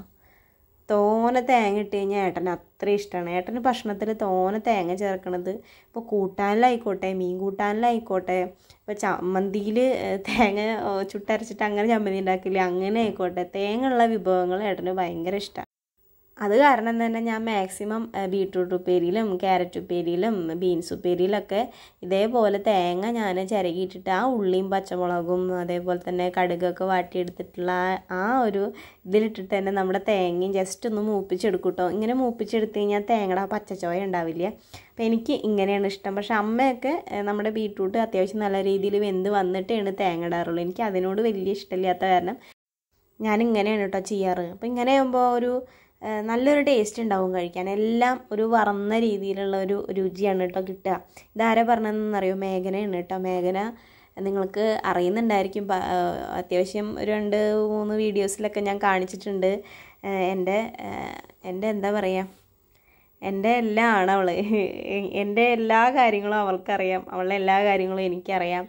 തോനെ തേങ്ങ ഇട്ട് കഴിഞ്ഞാൽ ഏട്ടന് അത്ര ഇഷ്ടമാണ്. ഏട്ടന് ഭക്ഷണത്തിൽ തോനെ തേങ്ങ ചേർക്കണത് ഇപ്പോൾ കൂട്ടാനിലായിക്കോട്ടെ, മീൻ കൂട്ടാനിലായിക്കോട്ടെ, ഇപ്പോൾ ചമ്മന്തിയിൽ തേങ്ങ ചുട്ടരച്ചിട്ട് അങ്ങനെ ചമ്മന്തി ഉണ്ടാക്കില്ല, അങ്ങനെ ആയിക്കോട്ടെ, തേങ്ങ ഉള്ള വിഭവങ്ങൾ ഏട്ടന് ഭയങ്കര ഇഷ്ടമാണ്. അത് കാരണം തന്നെ ഞാൻ മാക്സിമം ബീട്രൂട്ട് ഉപ്പേരിയിലും ക്യാരറ്റ് ഉപ്പേരിയിലും ബീൻസ് ഉപ്പേരിയിലൊക്കെ ഇതേപോലെ തേങ്ങ ഞാൻ ചിരകിയിട്ടിട്ട് ആ ഉള്ളിയും പച്ചമുളകും അതേപോലെ തന്നെ കടുകൊക്കെ വാട്ടിയെടുത്തിട്ടുള്ള ആ ഒരു ഇതിലിട്ടിട്ട് തന്നെ നമ്മുടെ തേങ്ങയും ജസ്റ്റ് ഒന്ന് മൂപ്പിച്ചെടുക്കും കേട്ടോ. ഇങ്ങനെ മൂപ്പിച്ചെടുത്ത് കഴിഞ്ഞാൽ തേങ്ങയുടെ ആ പച്ചച്ചോയ ഉണ്ടാവില്ല. അപ്പോൾ എനിക്ക് ഇങ്ങനെയാണ് ഇഷ്ടം. പക്ഷെ അമ്മയൊക്കെ നമ്മുടെ ബീട്രൂട്ട് അത്യാവശ്യം നല്ല രീതിയിൽ വെന്ത് വന്നിട്ടാണ് തേങ്ങ ഇടാറുള്ളൂ. എനിക്ക് അതിനോട് വലിയ ഇഷ്ടമില്ലാത്ത കാരണം ഞാനിങ്ങനെയാണ് കേട്ടോ ചെയ്യാറ്. അപ്പോൾ ഇങ്ങനെ ആകുമ്പോൾ ഒരു നല്ലൊരു ടേസ്റ്റ് ഉണ്ടാവും കഴിക്കാൻ. എല്ലാം ഒരു വറന്ന രീതിയിലുള്ള ഒരു രുചിയാണ് കേട്ടോ കിട്ടുക. ഇതാരാ പറഞ്ഞതെന്നറിയോ? മേഘനയാണ് കേട്ടോ. മേഘന നിങ്ങൾക്ക് അറിയുന്നുണ്ടായിരിക്കും. അത്യാവശ്യം ഒരു 2-3 വീഡിയോസിലൊക്കെ ഞാൻ കാണിച്ചിട്ടുണ്ട്. എൻ്റെ എന്താ പറയുക, എൻ്റെ എല്ലാം ആണ് അവൾ. എൻ്റെ എല്ലാ കാര്യങ്ങളും അവൾക്കറിയാം, അവളുടെ എല്ലാ കാര്യങ്ങളും എനിക്കറിയാം.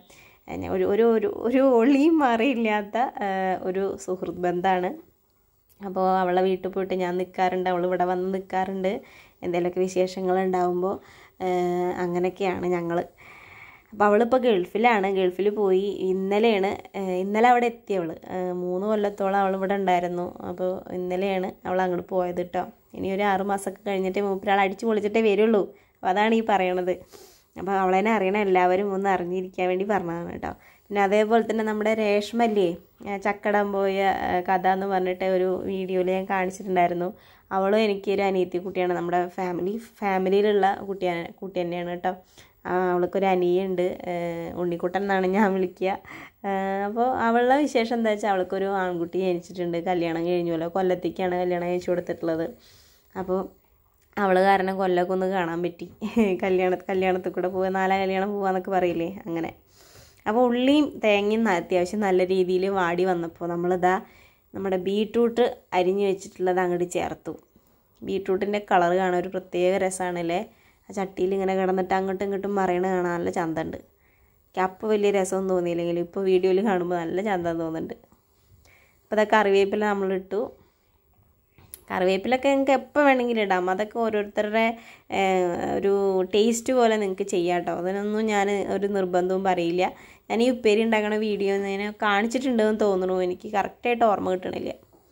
ഒരു ഒളിയും മാറിയില്ലാത്ത ഒരു സുഹൃത്ത് ബന്ധമാണ്. അപ്പോൾ അവളെ വീട്ടിൽ പോയിട്ട് ഞാൻ നിൽക്കാറുണ്ട്, അവൾ ഇവിടെ വന്ന് നിൽക്കാറുണ്ട്. എന്തെങ്കിലുമൊക്കെ വിശേഷങ്ങളുണ്ടാകുമ്പോൾ അങ്ങനെയൊക്കെയാണ് ഞങ്ങൾ. അപ്പോൾ അവളിപ്പോൾ ഗൾഫിലാണ്. ഗൾഫിൽ പോയി ഇന്നലെ അവിടെ എത്തി അവൾ. 3 കൊല്ലത്തോളം അവൾ ഇവിടെ ഉണ്ടായിരുന്നു. അപ്പോൾ ഇന്നലെയാണ് അവൾ അങ്ങോട്ട് പോയത് കേട്ടോ. ഇനി ഒരു 6 മാസമൊക്കെ കഴിഞ്ഞിട്ടേ മൂപ്പരാൾ അടിച്ചു പൊളിച്ചിട്ടേ വരുള്ളൂ. അപ്പോൾ അതാണ് ഈ പറയണത്. അപ്പോൾ അവളെന്നെ അറിയണം, എല്ലാവരും ഒന്ന് അറിഞ്ഞിരിക്കാൻ വേണ്ടി പറഞ്ഞതാണ് കേട്ടോ. പിന്നെ അതേപോലെ തന്നെ നമ്മുടെ രേഷ്മല്ലേ, ചക്കടം പോയ കഥ എന്ന് പറഞ്ഞിട്ട് ഒരു വീഡിയോയിൽ ഞാൻ കാണിച്ചിട്ടുണ്ടായിരുന്നു. അവളും എനിക്കൊരു അനിയത്തി കുട്ടിയാണ്. നമ്മുടെ ഫാമിലിയിലുള്ള കുട്ടി തന്നെയാണ് കേട്ടോ. അവൾക്കൊരു അനിയുണ്ട്, ഉണ്ണിക്കുട്ടൻ എന്നാണ് ഞാൻ വിളിക്കുക. അപ്പോൾ അവളുടെ വിശേഷം എന്താ വെച്ചാൽ അവൾക്കൊരു ആൺകുട്ടി ജനിച്ചിട്ടുണ്ട്. കല്യാണം കഴിഞ്ഞല്ലോ, കൊല്ലത്തേക്കാണ് കല്യാണം കഴിച്ചു കൊടുത്തിട്ടുള്ളത്. അപ്പോൾ അവൾ കാരണം കൊല്ലമൊക്കെ ഒന്ന് കാണാൻ പറ്റി. കല്യാണത്തിൽ കൂടെ പോവുക, 4 കല്യാണം പോവാന്നൊക്കെ പറയില്ലേ, അങ്ങനെ. അപ്പോൾ ഉള്ളിയും തേങ്ങയും അത്യാവശ്യം നല്ല രീതിയിൽ വാടി വന്നപ്പോൾ നമ്മളിതാ നമ്മുടെ ബീട്രൂട്ട് അരിഞ്ഞ് വെച്ചിട്ടുള്ളത് അങ്ങോട്ട് ചേർത്തു. ബീട്രൂട്ടിൻ്റെ കളർ കാണാൻ ഒരു പ്രത്യേക രസമാണല്ലേ. ആ ചട്ടിയിൽ ഇങ്ങനെ കിടന്നിട്ട് അങ്ങോട്ടും ഇങ്ങോട്ടും മറയണ കാണാൻ നല്ല ചന്തമുണ്ട്. അപ്പോൾ വലിയ രസമൊന്നും തോന്നിയില്ലെങ്കിലും ഇപ്പോൾ വീഡിയോയിൽ കാണുമ്പോൾ നല്ല ചന്തം തോന്നുന്നുണ്ട്. അപ്പോൾ അതൊക്കെ കറിവേപ്പില നമ്മളിട്ടു. കറിവേപ്പിലൊക്കെ നിങ്ങൾക്ക് എപ്പോൾ വേണമെങ്കിലും ഇടാം. അതൊക്കെ ഓരോരുത്തരുടെ ഒരു ടേസ്റ്റ് പോലെ നിങ്ങൾക്ക് ചെയ്യാം കേട്ടോ. അതിനൊന്നും ഞാൻ ഒരു നിർബന്ധവും പറയില്ല. ഞാൻ ഈ ഉപ്പേരി ഉണ്ടാക്കണ വീഡിയോ ഞാൻ കാണിച്ചിട്ടുണ്ടെന്ന് തോന്നുന്നു. എനിക്ക് കറക്റ്റായിട്ട് ഓർമ്മ കിട്ടണില്ല.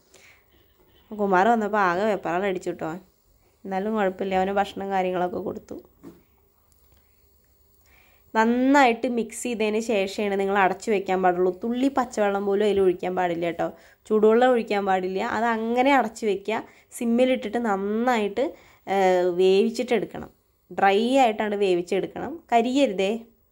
കുമാർ വന്നപ്പോൾ ആകെ വെപ്പറാൾ അടിച്ചു കേട്ടോ. എന്നാലും കുഴപ്പമില്ല, അവന് ഭക്ഷണം കാര്യങ്ങളൊക്കെ കൊടുത്തു. നന്നായിട്ട് മിക്സ് ചെയ്തതിന് ശേഷമാണ് നിങ്ങൾ അടച്ചു വെക്കാൻ പാടുള്ളൂ. തുള്ളി പച്ചവെള്ളം പോലും അതിൽ ഒഴിക്കാൻ പാടില്ല കേട്ടോ. ചൂടുവെള്ളം ഒഴിക്കാൻ പാടില്ല. അത് അങ്ങനെ അടച്ചു വെക്കുക. സിമ്മിലിട്ടിട്ട് നന്നായിട്ട് വേവിച്ചിട്ടെടുക്കണം. ഡ്രൈ ആയിട്ടാണ് വേവിച്ചെടുക്കണം. കരിയരുതേ.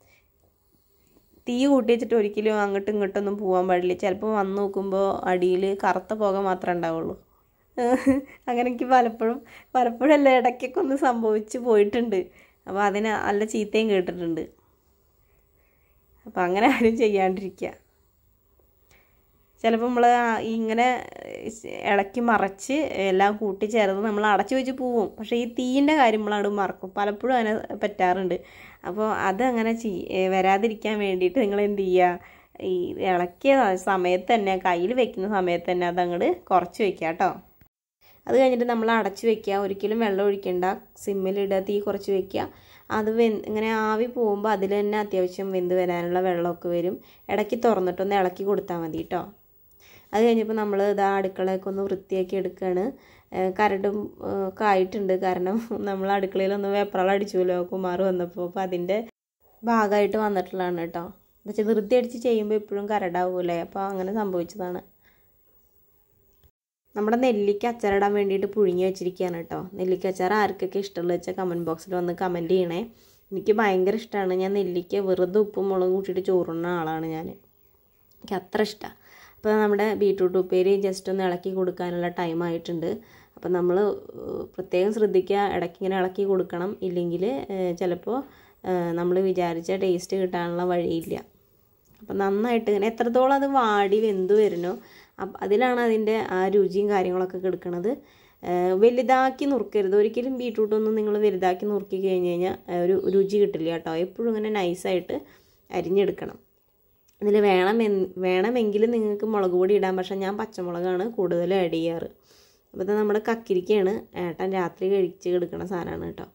തീ കൂട്ടി വെച്ചിട്ട് ഒരിക്കലും അങ്ങോട്ടും ഇങ്ങോട്ടൊന്നും പോകാൻ പാടില്ല. ചിലപ്പോൾ വന്ന് നോക്കുമ്പോൾ അടിയിൽ കറുത്ത പുക മാത്രമേ ഉണ്ടാവുള്ളൂ. അങ്ങനെ എനിക്ക് പലപ്പോഴും അല്ല, ഇടയ്ക്കൊക്കെ ഒന്ന് സംഭവിച്ച് പോയിട്ടുണ്ട്. അപ്പോൾ അതിന് നല്ല ചീത്തയും കേട്ടിട്ടുണ്ട്. അപ്പോൾ അങ്ങനെ ആരും ചെയ്യാണ്ടിരിക്കുക. ചിലപ്പോൾ നമ്മൾ ഇങ്ങനെ ഇളക്കി മറച്ച് എല്ലാം കൂട്ടിച്ചേർന്ന് നമ്മൾ അടച്ചു വെച്ച് പോവും. പക്ഷേ ഈ തീയിൻ്റെ കാര്യം നമ്മളവിടെ മറക്കും. പലപ്പോഴും അങ്ങനെ പറ്റാറുണ്ട്. അപ്പോൾ അതങ്ങനെ വരാതിരിക്കാൻ വേണ്ടിയിട്ട് നിങ്ങൾ എന്ത് ചെയ്യുക, ഈ ഇളക്കിയ സമയത്ത് തന്നെ, കയ്യിൽ വെക്കുന്ന സമയത്ത് തന്നെ അതങ്ങോട്ട് കുറച്ച് വെക്കുക കേട്ടോ. അത് കഴിഞ്ഞിട്ട് നമ്മൾ അടച്ചു വെക്കുക. ഒരിക്കലും വെള്ളം ഒഴിക്കണ്ട. സിമ്മിലിടുക, തീ കുറച്ച് വെക്കുക. അത് ഇങ്ങനെ ആവി പോകുമ്പോൾ അതിൽ തന്നെ അത്യാവശ്യം വെന്ത് വരാനുള്ള വെള്ളമൊക്കെ വരും. ഇടയ്ക്ക് തുറന്നിട്ടൊന്ന് ഇളക്കി കൊടുത്താൽ മതി കേട്ടോ. അത് കഴിഞ്ഞപ്പോൾ നമ്മൾ ഇതാ അടുക്കളയൊക്കെ ഒന്ന് വൃത്തിയാക്കി എടുക്കുകയാണ്. കരടും ഒക്കെ ആയിട്ടുണ്ട്. കാരണം നമ്മൾ അടുക്കളയിലൊന്ന് വെപ്രാളം അടിച്ചുല്ലോ കുമാർ വന്നപ്പോൾ. അപ്പോൾ അതിൻ്റെ ഭാഗമായിട്ട് വന്നിട്ടുള്ളതാണ് കേട്ടോ. എന്താ വെച്ചാൽ ധൃതി അടിച്ച് ചെയ്യുമ്പോൾ എപ്പോഴും കരടാവൂലേ, അപ്പോൾ അങ്ങനെ സംഭവിച്ചതാണ്. നമ്മുടെ നെല്ലിക്ക അച്ചാറിടാൻ വേണ്ടിയിട്ട് പുഴുങ്ങി വെച്ചിരിക്കുകയാണ് കേട്ടോ. നെല്ലിക്ക അച്ചാർ ആർക്കൊക്കെ ഇഷ്ടമുള്ള വെച്ചാൽ കമൻറ്റ് ബോക്സിൽ വന്ന് കമൻറ്റ് ചെയ്യണേ. എനിക്ക് ഭയങ്കര ഇഷ്ടമാണ്. ഞാൻ നെല്ലിക്ക വെറുതെ ഉപ്പും മുളകും കൂട്ടിയിട്ട് ചോറുന്ന ആളാണ് ഞാൻ. എനിക്ക് അത്ര ഇഷ്ടമാണ്. അപ്പോൾ നമ്മുടെ ബീട്രൂട്ട് ഉപ്പേരി ജസ്റ്റ് ഒന്ന് ഇളക്കി കൊടുക്കാനുള്ള ടൈം ആയിട്ടുണ്ട്. അപ്പോൾ നമ്മൾ പ്രത്യേകം ശ്രദ്ധിക്കുക, ഇടയ്ക്കിങ്ങനെ ഇളക്കി കൊടുക്കണം. ഇല്ലെങ്കിൽ ചിലപ്പോൾ നമ്മൾ വിചാരിച്ച ടേസ്റ്റ് കിട്ടാനുള്ള വഴിയില്ല. അപ്പം നന്നായിട്ട് ഇങ്ങനെ എത്രത്തോളം അത് വാടി വെന്ത് വരുന്നോ അതിലാണ് അതിൻ്റെ ആ രുചിയും കാര്യങ്ങളൊക്കെ കിടക്കുന്നത്. വലുതാക്കി നുറുക്കരുത് ഒരിക്കലും. ബീട്രൂട്ടൊന്നും നിങ്ങൾ വലുതാക്കി നുറുക്കി കഴിഞ്ഞ് കഴിഞ്ഞാൽ ഒരു രുചി കിട്ടില്ല കേട്ടോ. എപ്പോഴും ഇങ്ങനെ നൈസായിട്ട് അരിഞ്ഞെടുക്കണം. ഇതിൽ വേണമെങ്കിൽ നിങ്ങൾക്ക് മുളക് പൊടി ഇടാം. പക്ഷേ ഞാൻ പച്ചമുളകാണ് കൂടുതലും ആഡ് ചെയ്യാറ്. അപ്പോൾ ഇത് നമ്മുടെ കക്കിരിക്കയാണ്. ഏട്ടൻ രാത്രി കഴിച്ച് കിടക്കുന്ന സാധനമാണ് കേട്ടോ.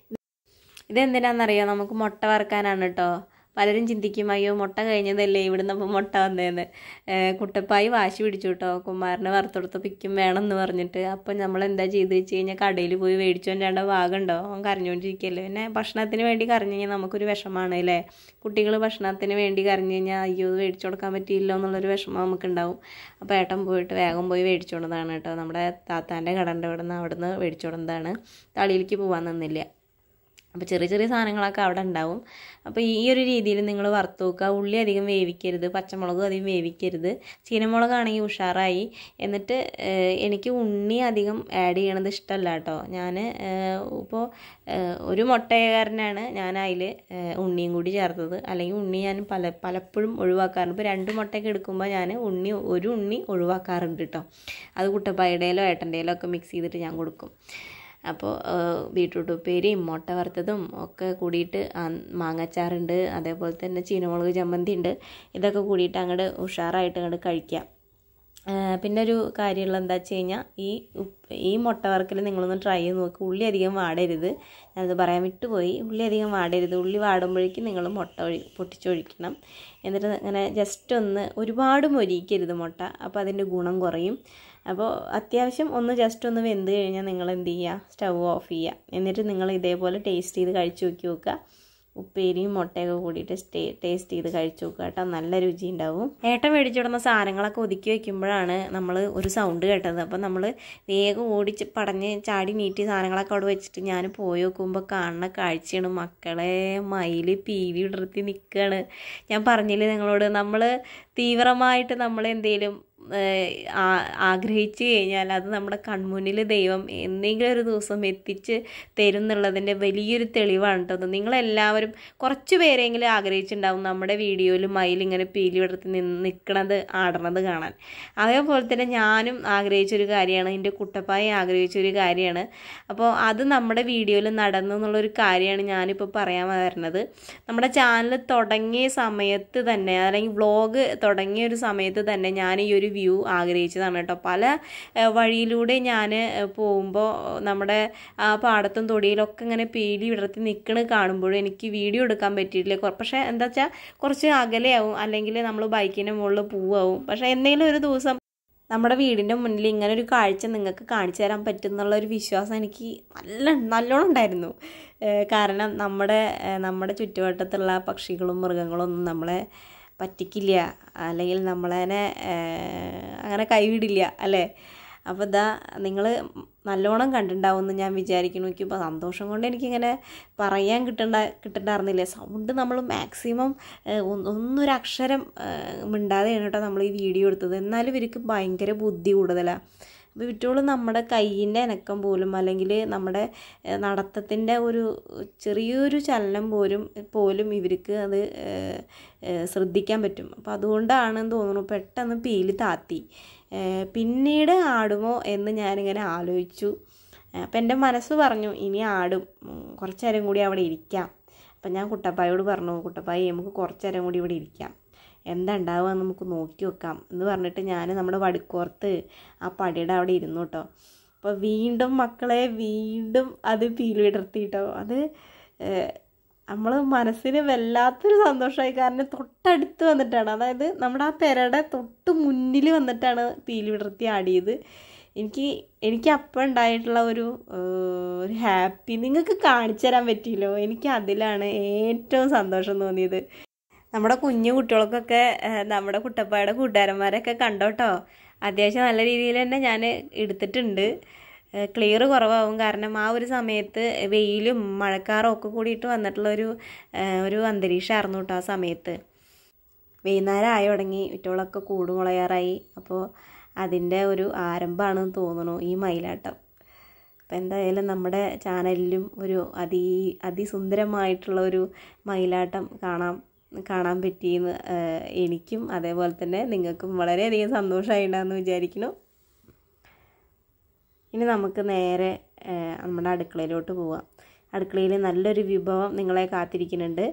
ഇതെന്തിനാണെന്നറിയാം, നമുക്ക് മുട്ട വറുക്കാനാണ് കേട്ടോ. പലരും ചിന്തിക്കും അയ്യോ മുട്ട കഴിഞ്ഞതല്ലേ ഇവിടുന്ന് അപ്പോൾ മുട്ട വന്നതെന്ന്. കുട്ടപ്പായി വാശി പിടിച്ചു കേട്ടോ, കുമാരനെ വറുത്തെടുത്ത് പിക്കും വേണമെന്ന് പറഞ്ഞിട്ട്. അപ്പം നമ്മൾ എന്താ ചെയ്ത് വെച്ച് കഴിഞ്ഞാൽ കടയിൽ പോയി മേടിച്ചുകൊണ്ടാണ്ട ഭാഗമുണ്ടോ, അവൻ കരഞ്ഞുകൊണ്ടിരിക്കുകയല്ലേ. പിന്നെ ഭക്ഷണത്തിന് വേണ്ടി കരഞ്ഞു കഴിഞ്ഞാൽ നമുക്കൊരു വിഷമമാണ് അല്ലേ. കുട്ടികൾ ഭക്ഷണത്തിന് വേണ്ടി കരഞ്ഞു കഴിഞ്ഞാൽ അയ്യോ ഇത് മേടിച്ചു കൊടുക്കാൻ പറ്റിയില്ലോ എന്നുള്ളൊരു വിഷമം നമുക്കുണ്ടാവും. അപ്പോൾ ഏട്ടൻ പോയിട്ട് വേഗം പോയി മേടിച്ചുകൊണ്ടതാണ് കേട്ടോ. നമ്മുടെ താത്താൻ്റെ കടൻ്റെ അവിടുന്ന് മേടിച്ചുകൊണ്ടതാണ്. തളിയിലേക്ക് പോകാൻ നിന്നില്ല. അപ്പോൾ ചെറിയ ചെറിയ സാധനങ്ങളൊക്കെ അവിടെ ഉണ്ടാവും. അപ്പോൾ ഈ ഒരു രീതിയിൽ നിങ്ങൾ വറുത്ത് നോക്കുക. ഉള്ളി അധികം വേവിക്കരുത്, പച്ചമുളകും അധികം വേവിക്കരുത്. ചീനമുളകാണെങ്കിൽ ഉഷാറായി. എന്നിട്ട് എനിക്ക് ഉണ്ണി അധികം ആഡ് ചെയ്യണത് ഇഷ്ടമല്ല കേട്ടോ. ഞാൻ ഇപ്പോൾ ഒരു മുട്ടക്കാരനാണ് ഞാൻ അതിൽ ഉണ്ണിയും കൂടി ചേർത്തത്. അല്ലെങ്കിൽ ഉണ്ണി ഞാൻ പലപ്പോഴും ഒഴിവാക്കാറുണ്ട്. ഇപ്പോൾ 2 മുട്ടയൊക്കെ എടുക്കുമ്പോൾ ഞാൻ ഒരു ഉണ്ണി ഒഴിവാക്കാറുണ്ട് കേട്ടോ. അത് കുട്ടപ്പായുടെയിലോ ഏട്ടൻ്റെയിലോ ഒക്കെ മിക്സ് ചെയ്തിട്ട് ഞാൻ കൊടുക്കും. അപ്പോൾ ബീട്രൂട്ട് ഉപ്പേരിയും മുട്ട വറുത്തതും ഒക്കെ കൂടിയിട്ട് മാങ്ങാച്ചാറുണ്ട്, അതേപോലെ തന്നെ ചീനമുളക് ചമ്മന്തി ഉണ്ട്. ഇതൊക്കെ കൂടിയിട്ട് അങ്ങോട്ട് ഉഷാറായിട്ട് അങ്ങോട്ട് കഴിക്കാം. പിന്നെ ഒരു കാര്യമുള്ള എന്താ വെച്ച് കഴിഞ്ഞാൽ ഈ മുട്ട വറുക്കൽ നിങ്ങളൊന്ന് ട്രൈ ചെയ്ത് നോക്കുക. ഉള്ളി അധികം വാടരുത്. ഞാനത് പറയാൻ വിട്ടുപോയി. ഉള്ളി അധികം വാടരുത്. ഉള്ളി വാടുമ്പോഴേക്കും നിങ്ങൾ മുട്ട പൊട്ടിച്ചൊഴിക്കണം. എന്നിട്ട് അങ്ങനെ ജസ്റ്റ് ഒന്ന് ഒരുപാട് മൊരിക്കരുത് മുട്ട, അപ്പോൾ അതിൻ്റെ ഗുണം കുറയും. അപ്പോൾ അത്യാവശ്യം ഒന്ന് ജസ്റ്റ് ഒന്ന് വെന്ത് കഴിഞ്ഞാൽ നിങ്ങൾ എന്ത് ചെയ്യുക, സ്റ്റവ് ഓഫ് ചെയ്യുക. എന്നിട്ട് നിങ്ങൾ ഇതേപോലെ ടേസ്റ്റ് ചെയ്ത് കഴിച്ച് നോക്കുക. ഉപ്പേരിയും മുട്ടയൊക്കെ കൂടിയിട്ട് ടേസ്റ്റ് ചെയ്ത് കഴിച്ച് നോക്കുക കേട്ടോ. നല്ല രുചി ഉണ്ടാവും. ഏട്ടൻ മേടിച്ചിടുന്ന സാധനങ്ങളൊക്കെ ഒതുക്കി വയ്ക്കുമ്പോഴാണ് നമ്മൾ ഒരു സൗണ്ട് കേട്ടത്. അപ്പം നമ്മൾ വേഗം ഓടിച്ച് പടഞ്ഞ് ചാടി നീട്ടി സാധനങ്ങളൊക്കെ അവിടെ വെച്ചിട്ട് ഞാൻ പോയി നോക്കുമ്പോൾ കാണുന്ന കാഴ്ചയാണ് മക്കളെ മയിൽ പീലി വിടർത്തി നിൽക്കുകയാണ്. ഞാൻ പറഞ്ഞില്ലേ നിങ്ങളോട്, നമ്മൾ തീവ്രമായിട്ട് നമ്മളെന്തേലും ആഗ്രഹിച്ചു കഴിഞ്ഞാൽ അത് നമ്മുടെ കൺമുന്നിൽ ദൈവം എന്തെങ്കിലും ഒരു ദിവസം എത്തിച്ച് തരും എന്നുള്ളതിൻ്റെ വലിയൊരു തെളിവാണ് കേട്ടോ. നിങ്ങളെല്ലാവരും കുറച്ച് പേരെങ്കിലും ആഗ്രഹിച്ചിട്ടുണ്ടാവും നമ്മുടെ വീഡിയോയിൽ മയിലിങ്ങനെ പീലി വിടർത്തി നിൽക്കണത് ആടണത് കാണാൻ. അതേപോലെ തന്നെ ഞാനും ആഗ്രഹിച്ചൊരു കാര്യമാണ്, എൻ്റെ കുട്ടപ്പായി ആഗ്രഹിച്ചൊരു കാര്യമാണ്. അപ്പോൾ അത് നമ്മുടെ വീഡിയോയിൽ നടന്നു എന്നുള്ളൊരു കാര്യമാണ് ഞാനിപ്പോൾ പറയാൻ വരുന്നത്. നമ്മുടെ ചാനൽ തുടങ്ങിയ സമയത്ത് തന്നെ, അല്ലെങ്കിൽ വ്ളോഗ് തുടങ്ങിയ ഒരു സമയത്ത് തന്നെ ഞാൻ ഈ ഒരു വ്യൂ ആഗ്രഹിച്ചതാണ് കേട്ടോ. പല വഴിയിലൂടെ ഞാൻ പോകുമ്പോൾ നമ്മുടെ ആ പാടത്തും തൊടിയിലൊക്കെ ഇങ്ങനെ പീലി വിടർത്തി നിൽക്കണ കാണുമ്പോഴും എനിക്ക് വീഡിയോ എടുക്കാൻ പറ്റിയിട്ടില്ല. പക്ഷേ എന്താ വെച്ചാൽ കുറച്ച് അകലെയാവും, അല്ലെങ്കിൽ നമ്മൾ ബൈക്കിൻ്റെ മുകളിൽ പോവാവും. പക്ഷേ എന്തെങ്കിലും ഒരു ദിവസം നമ്മുടെ വീടിൻ്റെ മുന്നിൽ ഇങ്ങനെ ഒരു കാഴ്ച നിങ്ങൾക്ക് കാണിച്ചു തരാൻ പറ്റും എന്നുള്ളൊരു വിശ്വാസം എനിക്ക് നല്ലോണം ഉണ്ടായിരുന്നു. കാരണം നമ്മുടെ ചുറ്റുവട്ടത്തുള്ള പക്ഷികളും മൃഗങ്ങളും ഒന്നും നമ്മളെ പറ്റിക്കില്ല, അല്ലെങ്കിൽ നമ്മളതിനെ അങ്ങനെ കൈവിടില്ല അല്ലേ. അപ്പോൾ ഇതാ നിങ്ങൾ നല്ലോണം കണ്ടിട്ടുണ്ടാവുമെന്ന് ഞാൻ വിചാരിക്കുന്നു. എനിക്കിപ്പോൾ സന്തോഷം കൊണ്ട് എനിക്കിങ്ങനെ പറയാൻ കിട്ടണ്ടായിരുന്നില്ല. സൗണ്ട് നമ്മൾ മാക്സിമം ഒന്നൊരക്ഷരം മിണ്ടാതെയാണ് കേട്ടോ നമ്മൾ ഈ വീഡിയോ എടുത്തത്. എന്നാലും ഇവർക്ക് ഭയങ്കര ബുദ്ധി കൂടുതലാണ്. അപ്പോൾ ഇവറ്റോളം നമ്മുടെ കയ്യിൻ്റെ അനക്കം പോലും, അല്ലെങ്കിൽ നമ്മുടെ നടത്തത്തിൻ്റെ ഒരു ചെറിയൊരു ചലനം പോലും ഇവർക്ക് അത് ശ്രദ്ധിക്കാൻ പറ്റും. അപ്പോൾ അതുകൊണ്ടാണെന്ന് തോന്നുന്നു പെട്ടെന്ന് പീലി താത്തി. പിന്നീട് ആടുമോ എന്ന് ഞാനിങ്ങനെ ആലോചിച്ചു. അപ്പം എൻ്റെ മനസ്സ് പറഞ്ഞു ഇനി ആടും, കുറച്ച് നേരം കൂടി അവിടെ ഇരിക്കാം. അപ്പം ഞാൻ കുട്ടപ്പായോട് പറഞ്ഞു, കുട്ടപ്പായി നമുക്ക് കുറച്ച് നേരം കൂടി ഇവിടെ ഇരിക്കാം, എന്താ ഉണ്ടാവുക നമുക്ക് നോക്കി വെക്കാം എന്ന് പറഞ്ഞിട്ട് ഞാൻ നമ്മുടെ വടുക്കോർത്ത് ആ പടിയുടെ അവിടെ ഇരുന്നു കേട്ടോ. അപ്പോൾ വീണ്ടും മക്കളെ അത് പീലി വിടർത്തി കേട്ടോ. അത് നമ്മൾ മനസ്സിന് വല്ലാത്തൊരു സന്തോഷമായി. കാരണം തൊട്ടടുത്ത് വന്നിട്ടാണ്, അതായത് നമ്മുടെ ആ പെരയുടെ തൊട്ട് മുന്നിൽ വന്നിട്ടാണ് പീലി വിടർത്തി ആടിയത്. എനിക്ക് അപ്പം ഉണ്ടായിട്ടുള്ള ഒരു ഹാപ്പി നിങ്ങൾക്ക് കാണിച്ചു തരാൻ പറ്റിയല്ലോ. എനിക്ക് അതിലാണ് ഏറ്റവും സന്തോഷം തോന്നിയത്. നമ്മുടെ കുഞ്ഞു കുട്ടികൾക്കൊക്കെ നമ്മുടെ കുട്ടപ്പായുടെ കൂട്ടുകാരന്മാരൊക്കെ കണ്ടോട്ടോ. അത്യാവശ്യം നല്ല രീതിയിൽ തന്നെ ഞാൻ എടുത്തിട്ടുണ്ട്. ക്ലിയർ കുറവാകും, കാരണം ആ ഒരു സമയത്ത് വെയിലും മഴക്കാറും ഒക്കെ കൂടിയിട്ട് വന്നിട്ടുള്ള ഒരു അന്തരീക്ഷമായിരുന്നു കേട്ടോ. ആ സമയത്ത് വൈകുന്നേരം ആയി തുടങ്ങി, കുട്ടികളൊക്കെ കൂടുമുളയാറായി. അപ്പോൾ അതിൻ്റെ ഒരു ആരംഭമാണെന്ന് തോന്നുന്നു ഈ മയിലാട്ടം. അപ്പോൾ എന്തായാലും നമ്മുടെ ചാനലിലും ഒരു അതിസുന്ദരമായിട്ടുള്ള ഒരു മയിലാട്ടം കാണാൻ പറ്റിയെന്ന് എനിക്കും അതേപോലെ തന്നെ നിങ്ങൾക്കും വളരെയധികം സന്തോഷമായിട്ടുണ്ടാകുമെന്ന് വിചാരിക്കുന്നു. ഇനി നമുക്ക് നേരെ നമ്മുടെ അടുക്കളയിലോട്ട് പോവാം. അടുക്കളയിൽ നല്ലൊരു വിഭവം നിങ്ങളെ കാത്തിരിക്കുന്നുണ്ട്.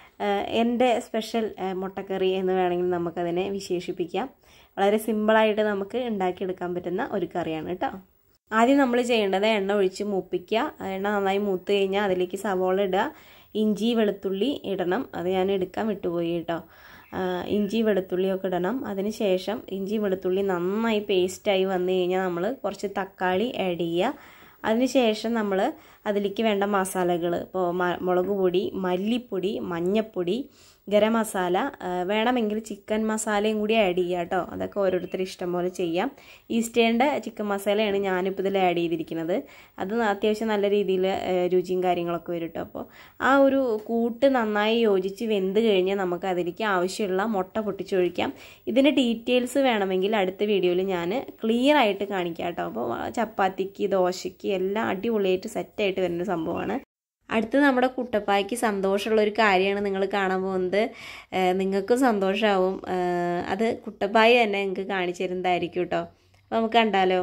എൻ്റെ സ്പെഷ്യൽ മുട്ടക്കറി എന്ന് വേണമെങ്കിൽ നമുക്കതിനെ വിശേഷിപ്പിക്കാം. വളരെ സിമ്പിളായിട്ട് നമുക്ക് ഉണ്ടാക്കിയെടുക്കാൻ പറ്റുന്ന ഒരു കറിയാണ് കേട്ടോ. ആദ്യം നമ്മൾ ചെയ്യേണ്ടത് എണ്ണ ഒഴിച്ച് മൂപ്പിക്കുക. എണ്ണ നന്നായി മൂത്ത് കഴിഞ്ഞാൽ അതിലേക്ക് സവോള ഇടുക, ഇഞ്ചി വെളുത്തുള്ളി ഇടണം. അത് ഞാൻ എടുക്കാൻ വിട്ടുപോയി കേട്ടോ. ഇഞ്ചി വെളുത്തുള്ളിയൊക്കെ ഇടണം. അതിന് ശേഷം ഇഞ്ചി വെളുത്തുള്ളി നന്നായി പേസ്റ്റായി വന്നു കഴിഞ്ഞാൽ നമ്മൾ കുറച്ച് തക്കാളി ആഡ് ചെയ്യുക. അതിനുശേഷം നമ്മൾ അതിലേക്ക് വേണ്ട മസാലകൾ, ഇപ്പോൾ മുളക് പൊടി, മല്ലിപ്പൊടി, മഞ്ഞൾപ്പൊടി, ഗരം മസാല, വേണമെങ്കിൽ ചിക്കൻ മസാലയും കൂടി ആഡ് ചെയ്യുക കേട്ടോ. അതൊക്കെ ഓരോരുത്തർ ഇഷ്ടം പോലെ ചെയ്യാം. ഈസ്റ്റേണിൻ്റെ ചിക്കൻ മസാലയാണ് ഞാനിപ്പോൾ ഇതിൽ ആഡ് ചെയ്തിരിക്കുന്നത്. അത് അത്യാവശ്യം നല്ല രീതിയിൽ രുചിയും കാര്യങ്ങളൊക്കെ വരും കേട്ടോ. അപ്പോൾ ആ ഒരു കൂട്ട് നന്നായി യോജിച്ച് വെന്ത് കഴിഞ്ഞാൽ നമുക്ക് അതിലേക്ക് ആവശ്യമുള്ള മുട്ട പൊട്ടിച്ചൊഴിക്കാം. ഇതിൻ്റെ ഡീറ്റെയിൽസ് വേണമെങ്കിൽ അടുത്ത വീഡിയോയിൽ ഞാൻ ക്ലിയർ ആയിട്ട് കാണിക്കാം കേട്ടോ. അപ്പോൾ ചപ്പാത്തിക്ക്, ദോശയ്ക്ക് എല്ലാം അടിപൊളിയായിട്ട് സെറ്റായിട്ട് വരുന്ന സംഭവമാണ്. അടുത്ത് നമ്മുടെ കുട്ടപ്പായ്ക്ക് സന്തോഷമുള്ളൊരു കാര്യമാണ് നിങ്ങൾ കാണാൻ പോകുന്നത്. നിങ്ങൾക്കും സന്തോഷമാവും. അത് കുട്ടപ്പായി തന്നെ നിങ്ങൾക്ക് കാണിച്ചു തരുന്നതായിരിക്കും കേട്ടോ. അപ്പോൾ നമുക്ക് കണ്ടാലോ.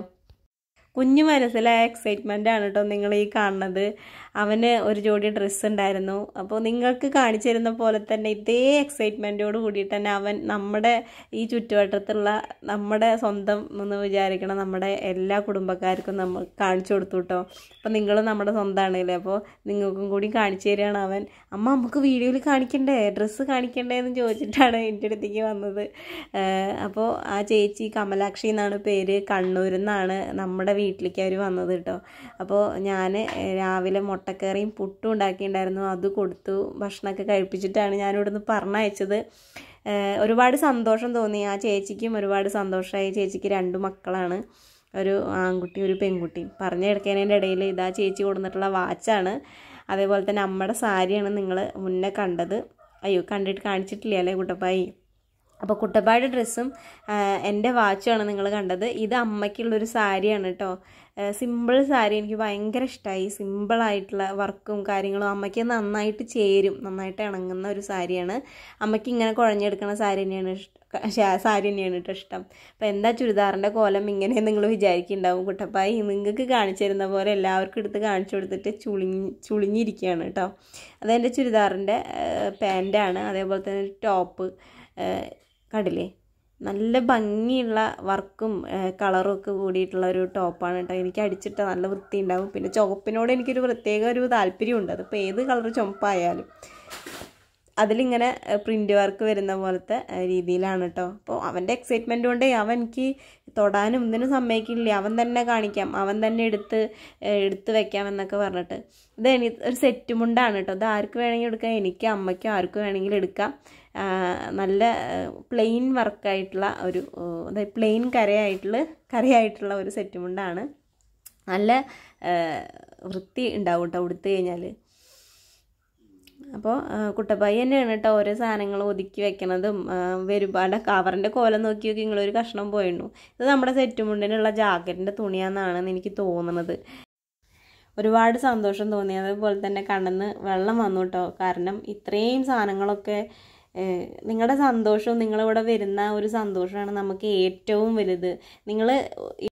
കുഞ്ഞു മനസ്സിലെ എക്സൈറ്റ്മെൻ്റ് ആണ് കേട്ടോ നിങ്ങൾ ഈ കാണുന്നത്. അവന് ഒരു ജോഡി ഡ്രസ്സ് ഉണ്ടായിരുന്നു. അപ്പോൾ നിങ്ങൾക്ക് കാണിച്ചു തരുന്ന പോലെ തന്നെ ഇതേ എക്സൈറ്റ്മെൻറ്റോട് കൂടിയിട്ട് തന്നെ അവൻ നമ്മുടെ ഈ ചുറ്റുവട്ടത്തുള്ള നമ്മുടെ സ്വന്തം എന്ന് വിചാരിക്കണം നമ്മുടെ എല്ലാ കുടുംബക്കാർക്കും നമ്മൾ കാണിച്ചു കൊടുത്തു കേട്ടോ. അപ്പോൾ നിങ്ങൾ നമ്മുടെ സ്വന്തമാണല്ലേ, അപ്പോൾ നിങ്ങൾക്കും കൂടി കാണിച്ചു തരികയാണ് അവൻ. അമ്മ നമുക്ക് വീഡിയോയിൽ കാണിക്കണ്ടേ, ഡ്രസ്സ് കാണിക്കണ്ടേ എന്ന് ചോദിച്ചിട്ടാണ് എൻ്റെ അടുത്തേക്ക് വന്നത്. അപ്പോൾ ആ ചേച്ചി കമലാക്ഷി എന്നാണ് പേര്, കണ്ണൂരിൽ നിന്നാണ് നമ്മുടെ വീട്ടിലേക്ക് അവർ വന്നത് കേട്ടോ. അപ്പോൾ ഞാൻ രാവിലെ മുട്ടക്കറിയും പുട്ടും ഉണ്ടാക്കിയിട്ടുണ്ടായിരുന്നു. അത് കൊടുത്തു, ഭക്ഷണമൊക്കെ കഴിപ്പിച്ചിട്ടാണ് ഞാനിവിടുന്ന് പറഞ്ഞയച്ചത്. ഒരുപാട് സന്തോഷം തോന്നി. ആ ചേച്ചിക്കും ഒരുപാട് സന്തോഷമായി. ചേച്ചിക്ക് 2 മക്കളാണ്, ഒരു ആൺകുട്ടി ഒരു പെൺകുട്ടി. പറഞ്ഞെടുക്കുന്നതിൻ്റെ ഇടയിൽ ഇതാ ചേച്ചി കൊടുത്തിട്ടുള്ള വാച്ചാണ്. അതേപോലെ തന്നെ അമ്മയുടെ സാരിയാണ് നിങ്ങൾ മുന്നേ കണ്ടത്. അയ്യോ, കണ്ടിട്ട് കാണിച്ചിട്ടില്ല അല്ലേ കുട്ടപ്പായി. അപ്പോൾ കുട്ടപ്പായുടെ ഡ്രസ്സും എൻ്റെ വാച്ചുമാണ് നിങ്ങൾ കണ്ടത്. ഇത് അമ്മയ്ക്കുള്ളൊരു സാരിയാണ് കേട്ടോ. സിമ്പിൾ സാരി, എനിക്ക് ഭയങ്കര ഇഷ്ടമായി. സിമ്പിളായിട്ടുള്ള വർക്കും കാര്യങ്ങളും അമ്മയ്ക്ക് നന്നായിട്ട് ചേരും, നന്നായിട്ട് ഇണങ്ങുന്ന ഒരു സാരിയാണ്. അമ്മയ്ക്ക് ഇങ്ങനെ കുഴഞ്ഞെടുക്കുന്ന സാരി തന്നെയാണ് കേട്ടോ ഇഷ്ടം. അപ്പോൾ എന്താ ചുരിദാറിൻ്റെ കോലം ഇങ്ങനെ നിങ്ങൾ വിചാരിക്കുന്നുണ്ടാവും. കുട്ടപ്പായി നിങ്ങൾക്ക് കാണിച്ചു തരുന്ന പോലെ എല്ലാവർക്കും എടുത്ത് കാണിച്ചു കൊടുത്തിട്ട് ചുളിഞ്ഞിരിക്കുകയാണ് കേട്ടോ. അതെൻ്റെ ചുരിദാറിൻ്റെ പാൻറ്റാണ്. അതേപോലെ തന്നെ ടോപ്പ് കണ്ടില്ലേ, നല്ല ഭംഗിയുള്ള വർക്കും കളറും ഒക്കെ കൂടിയിട്ടുള്ള ഒരു ടോപ്പാണ് കേട്ടോ. എനിക്ക് അടിച്ചിട്ട് നല്ല വൃത്തി ഉണ്ടാവും. പിന്നെ ചുവപ്പിനോട് എനിക്കൊരു പ്രത്യേക ഒരു താല്പര്യമുണ്ട്. അതിപ്പോൾ ഏത് കളർ ചുവപ്പായാലും അതിലിങ്ങനെ പ്രിൻ്റ് വർക്ക് വരുന്ന പോലത്തെ രീതിയിലാണ് കേട്ടോ. അപ്പോൾ അവൻ്റെ എക്സൈറ്റ്മെൻറ്റ് കൊണ്ട് അവൻ എനിക്ക് തൊടാനും ഇതിനും സമ്മതിക്കില്ല. അവൻ തന്നെ കാണിക്കാം, അവൻ തന്നെ എടുത്ത് വെക്കാം എന്നൊക്കെ പറഞ്ഞിട്ട്. ഇത് ഒരു സെറ്റ് മുണ്ടാണ് കേട്ടോ. ഇത് ആർക്ക് വേണമെങ്കിൽ എടുക്കാം, എനിക്ക് അമ്മയ്ക്കോ ആർക്ക് വേണമെങ്കിലും എടുക്കാം. നല്ല പ്ലെയിൻ വർക്കായിട്ടുള്ള ഒരു പ്ലെയിൻ കരയായിട്ടുള്ള ഒരു സെറ്റ് മുണ്ടാണ്. നല്ല വൃത്തി ഉണ്ടാവും കേട്ടോ ഉടുത്ത് കഴിഞ്ഞാൽ. അപ്പോൾ കുട്ടപ്പായി തന്നെയാണ് കേട്ടോ ഓരോ സാധനങ്ങൾ ഒതുക്കി വെക്കണതും. ഒരുപാട് കവറിൻ്റെ കോലം നോക്കി നിങ്ങളൊരു കഷ്ണം പോയിരുന്നു. ഇത് നമ്മുടെ സെറ്റ് മുണ്ടിനുള്ള ജാക്കറ്റിൻ്റെ തുണിയാണെന്നാണ് എനിക്ക് തോന്നുന്നത്. ഒരുപാട് സന്തോഷം തോന്നി. അതുപോലെ തന്നെ കണ്ണിന്ന് വെള്ളം വന്നു കേട്ടോ. കാരണം ഇത്രയും സാധനങ്ങളൊക്കെ നിങ്ങളുടെ സന്തോഷവും നിങ്ങളിവിടെ വരുന്ന ഒരു സന്തോഷമാണ് നമുക്ക് ഏറ്റവും വലുത്. നിങ്ങൾ